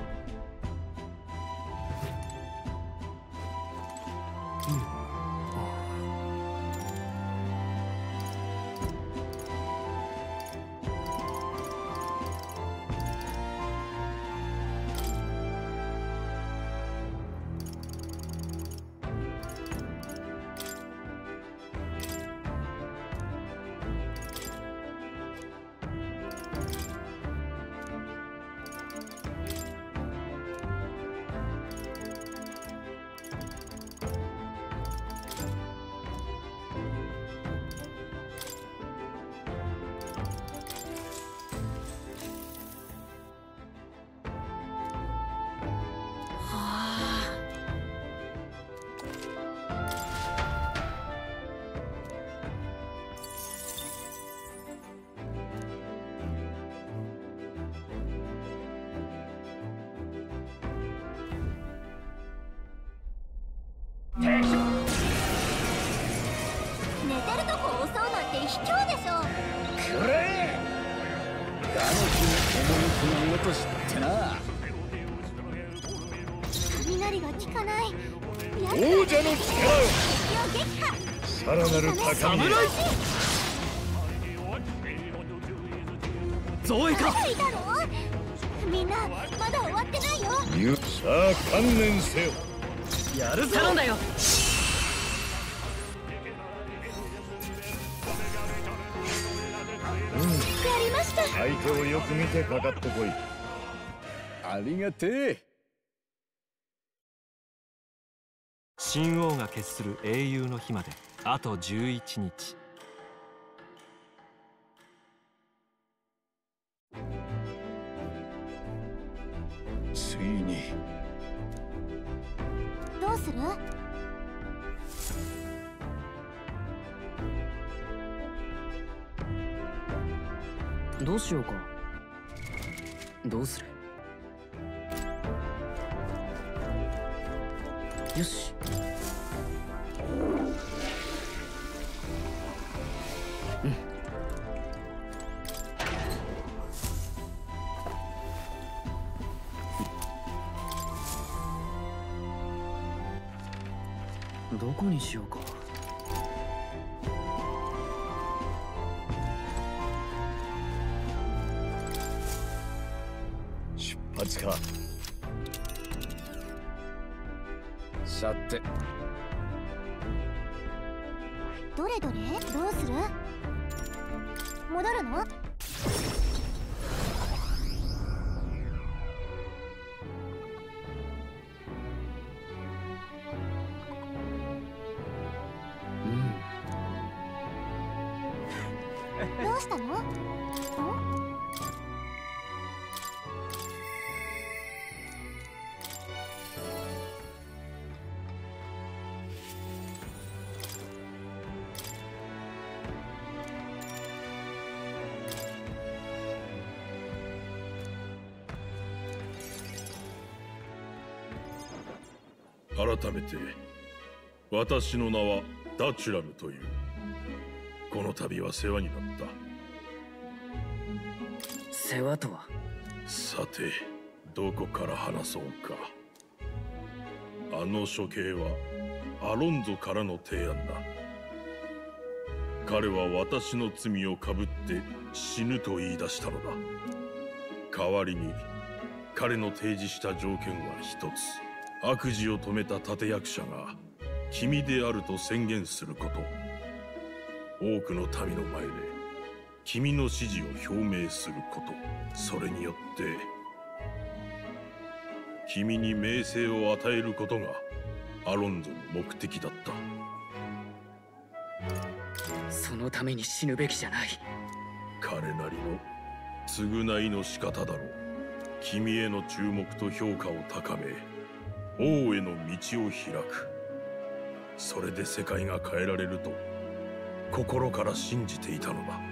寝てるとこ襲うなんて卑怯でしょ。 くれ。ガの日に共に国ごと知ってな。 雷が効かない。 王者の力を。 撃破。 さらなる高みへ。 増援か。 みんなまだ終わってないよ。 さあ観念せよ。 やるぞ。頼んだよ。 やりました。 相手をよく見てかかってこい。 ありがてえ。 神王が決する英雄の日まであと11日。 ついに。 どうする？ どうしようか。どうする？よし。どこにしようか。 はずか。 さて、 どれどれ、どうする？戻るの？どうしたの？ 改めて私の名はダチュラムという。この度は世話になった。 世話とは？ さて、どこから話そうか。あの処刑はアロンゾからの提案だ。彼は私の罪をかぶって死ぬと言い出したのだ。代わりに彼の提示した条件は一つ。悪事を止めた立役者が君であると宣言すること。多くの民の前で君の支持を表明すること。それによって君に名声を与えることがアロンゾの目的だった。 そのために死ぬべきじゃない。 彼なりの償いの仕方だろう。君への注目と評価を高め、王への道を開く。それで世界が変えられると心から信じていたのだ。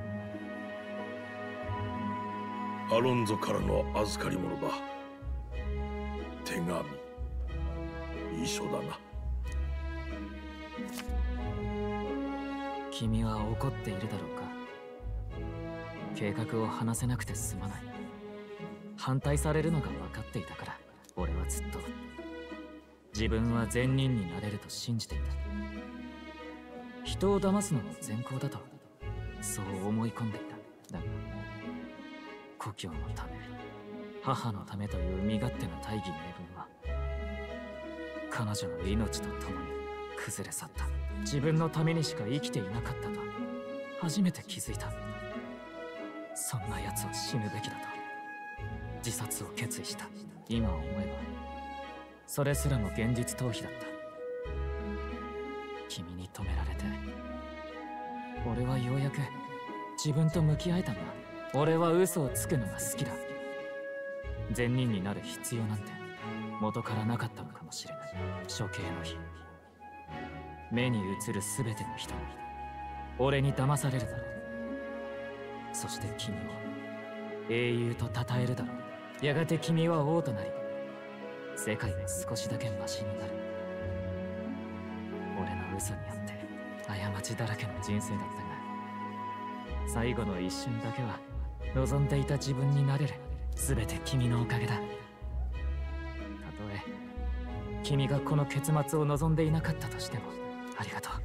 アロンゾからの預かり物だ。手紙、遺書だな。 君は怒っているだろうか。計画を話せなくてすまない。反対されるのが分かっていたから、俺はずっと自分は善人になれると信じていた。人を騙すのが善行だとそう思い込んでいた。だが故郷のため、母のためという身勝手な大義名分は彼女の命と共に崩れ去った。自分のためにしか生きていなかったと初めて気づいた。そんな奴を死ぬべきだと自殺を決意した。今思えばそれすらも現実逃避だった。君に止められて俺はようやく自分と向き合えたんだ。俺は嘘をつくのが好きだ。善人になる必要なんて元からなかったのかもしれない。処刑の日、目に映る全ての人も俺に騙されるだろう。そして君を英雄と称えるだろう。やがて君は王となり世界が少しだけマシになる。俺の嘘にあって過ちだらけの人生だったが、最後の一瞬だけは望んでいた自分になれる。全て君のおかげだ。たとえ君がこの結末を望んでいなかったとしてもありがとう。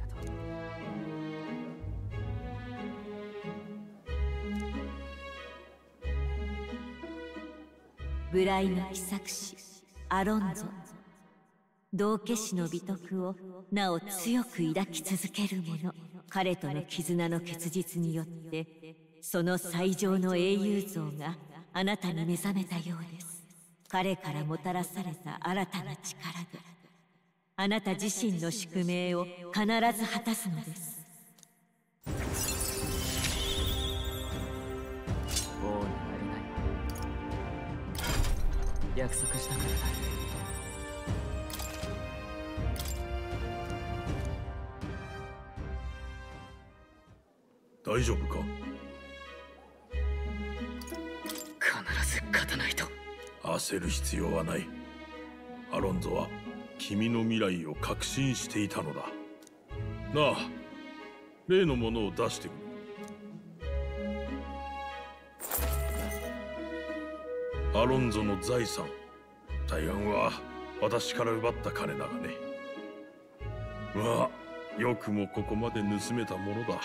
無頼な奇策師アロンゾ、道化師の美徳をなお強く抱き続ける者。彼との絆の結実によってその最上の英雄像があなたに目覚めたようです。彼からもたらされた新たな力であなた自身の宿命を必ず果たすのです。 王になれない。約束したからだ。 大丈夫か？ 必ず勝たないと。 焦る必要はない。アロンゾは君の未来を確信していたのだ。なあ、例のものを出してくれ。アロンゾの財産、大半は私から奪った金だがね。まあ、よくもここまで盗めたものだ。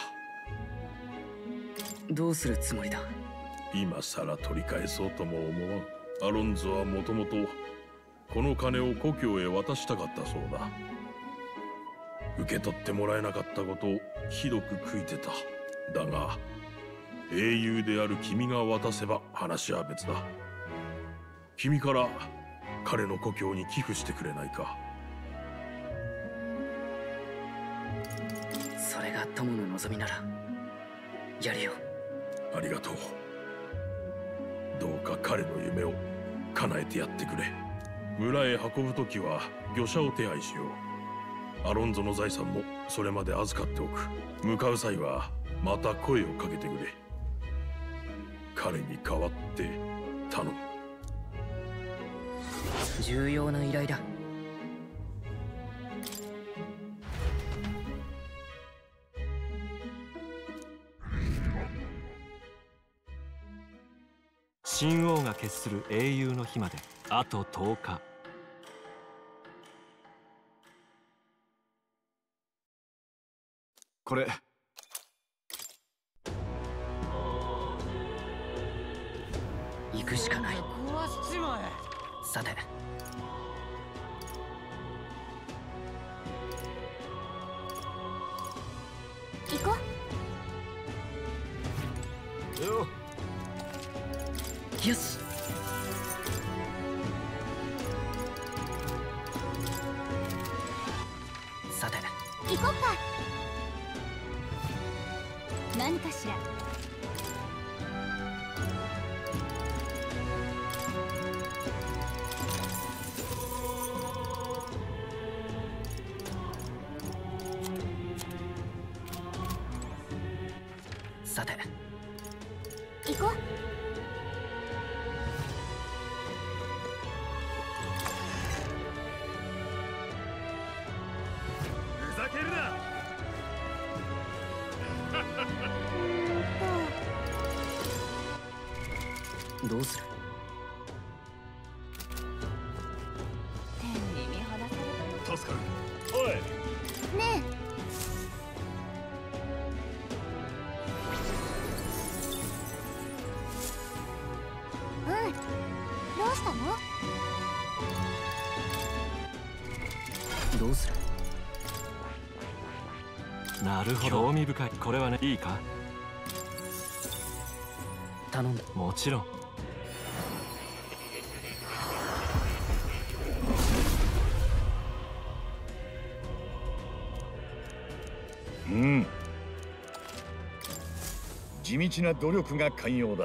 どうするつもりだ？ 今さら取り返そうとも思わん。 アロンゾはもともとこの金を故郷へ渡したかったそうだ。受け取ってもらえなかったことをひどく悔いてた。だが英雄である君が渡せば話は別だ。君から彼の故郷に寄付してくれないか。 それが友の望みならやるよ。 ありがとう。どうか彼の夢を叶えてやってくれ。村へ運ぶときは魚車を手配しよう。アロンゾの財産もそれまで預かっておく。向かう際はまた声をかけてくれ。彼に代わって頼む。 重要な依頼だ。 神王が決する英雄の日まであと10日。 これ行くしかない。さて行こう。 よよし。さて行こっか。何かしら。 さて行こう。 ふざけるな。 どうする。 天に見放されたの。 助かる。おい。 ねえ。うん。どうしたの？ どうする。 なるほど、興味深い。これはね、いいか。 頼む。 もちろん。 うん。地道な努力が肝要だ。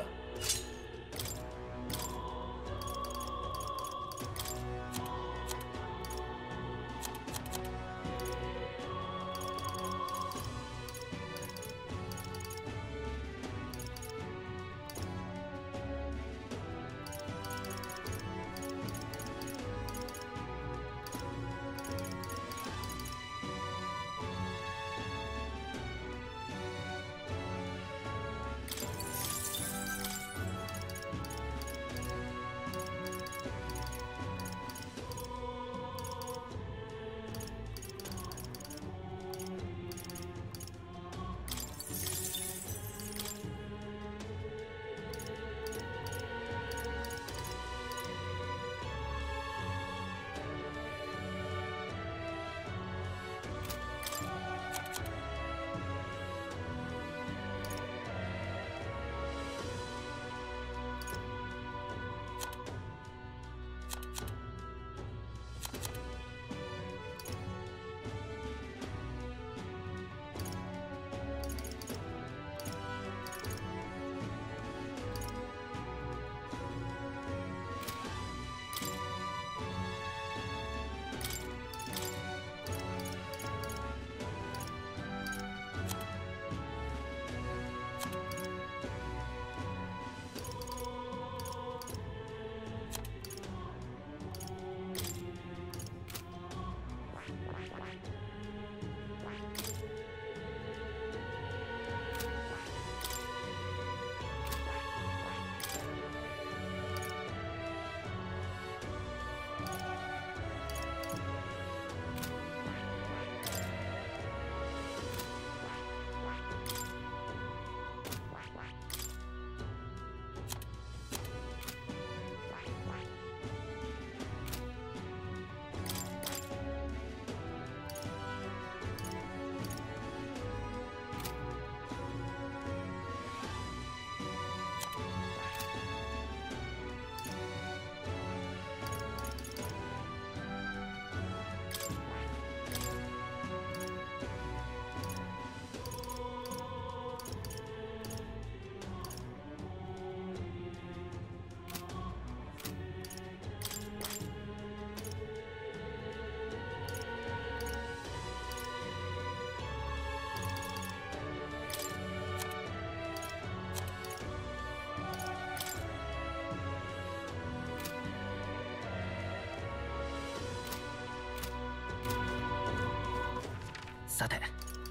さて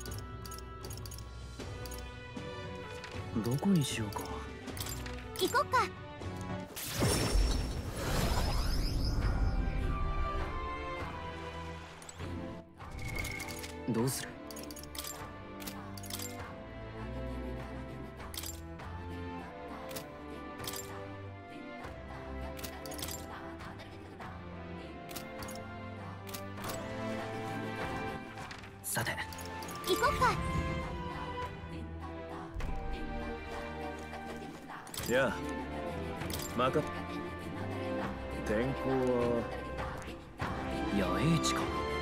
どこにしようか。 行こっか。 どうする？さて行こっか。 いや任っ天候は野営地か。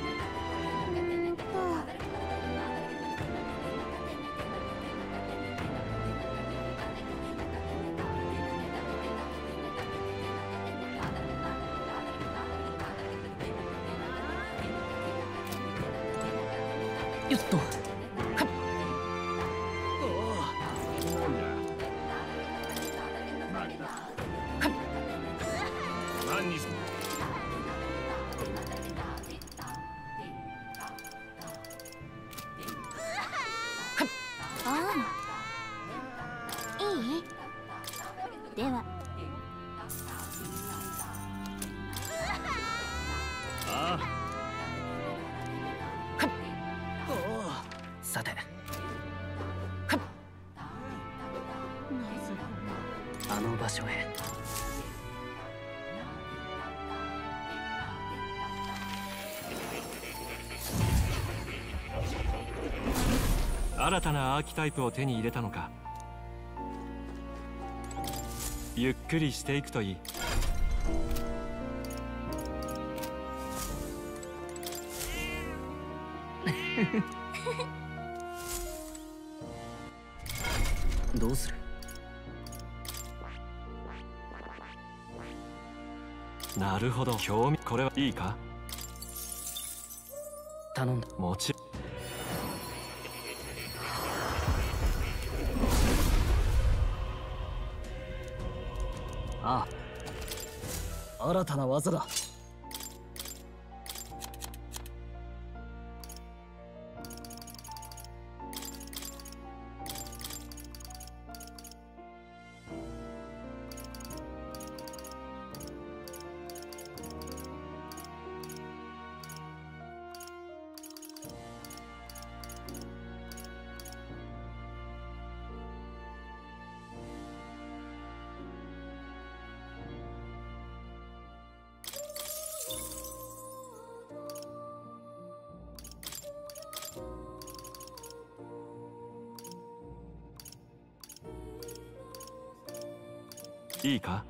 よっと。 何にいい？では。 ああさてあの場所へ。 新たなアーキタイプを手に入れたのか。ゆっくりしていくといい。 どうする？ なるほど、興味。これはいいか？ 頼んだ。 もちろん。 ああ、新たな技だ。 いいか？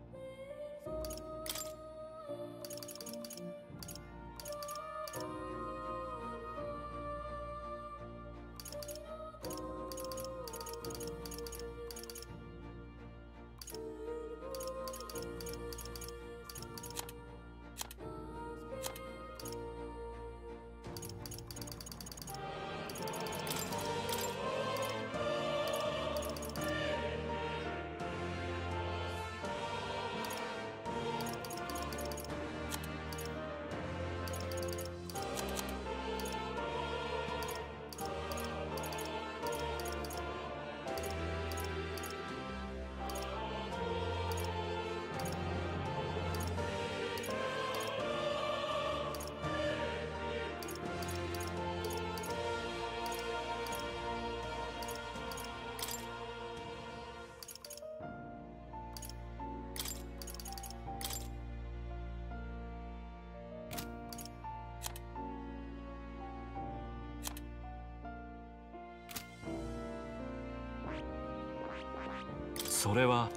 それは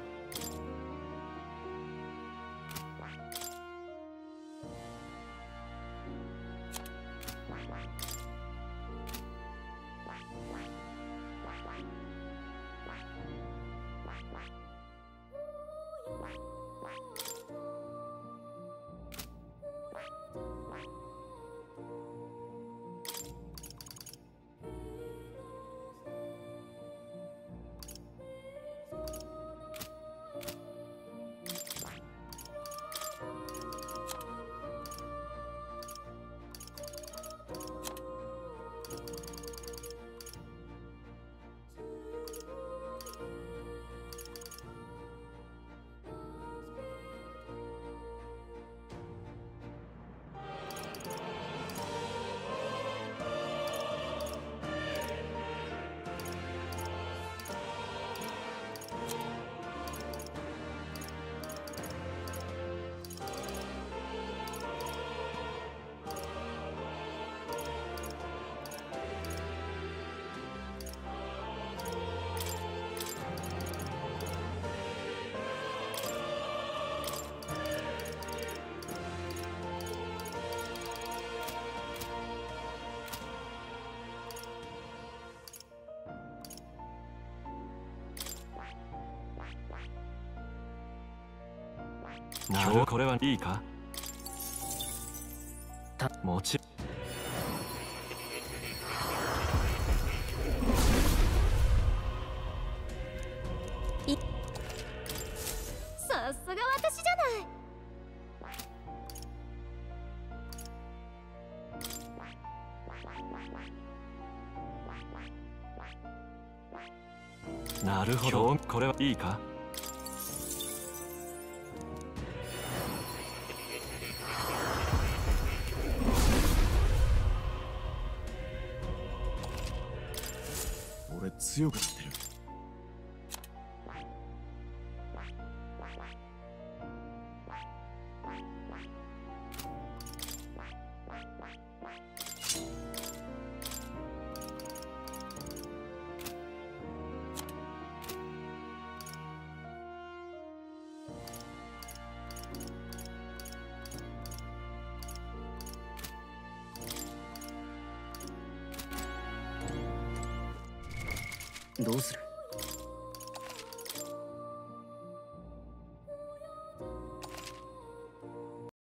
なる、これはいいか。もちろん。 さすが私じゃない。 なるほど、これはいいか。 俺強くなってる。 どうする？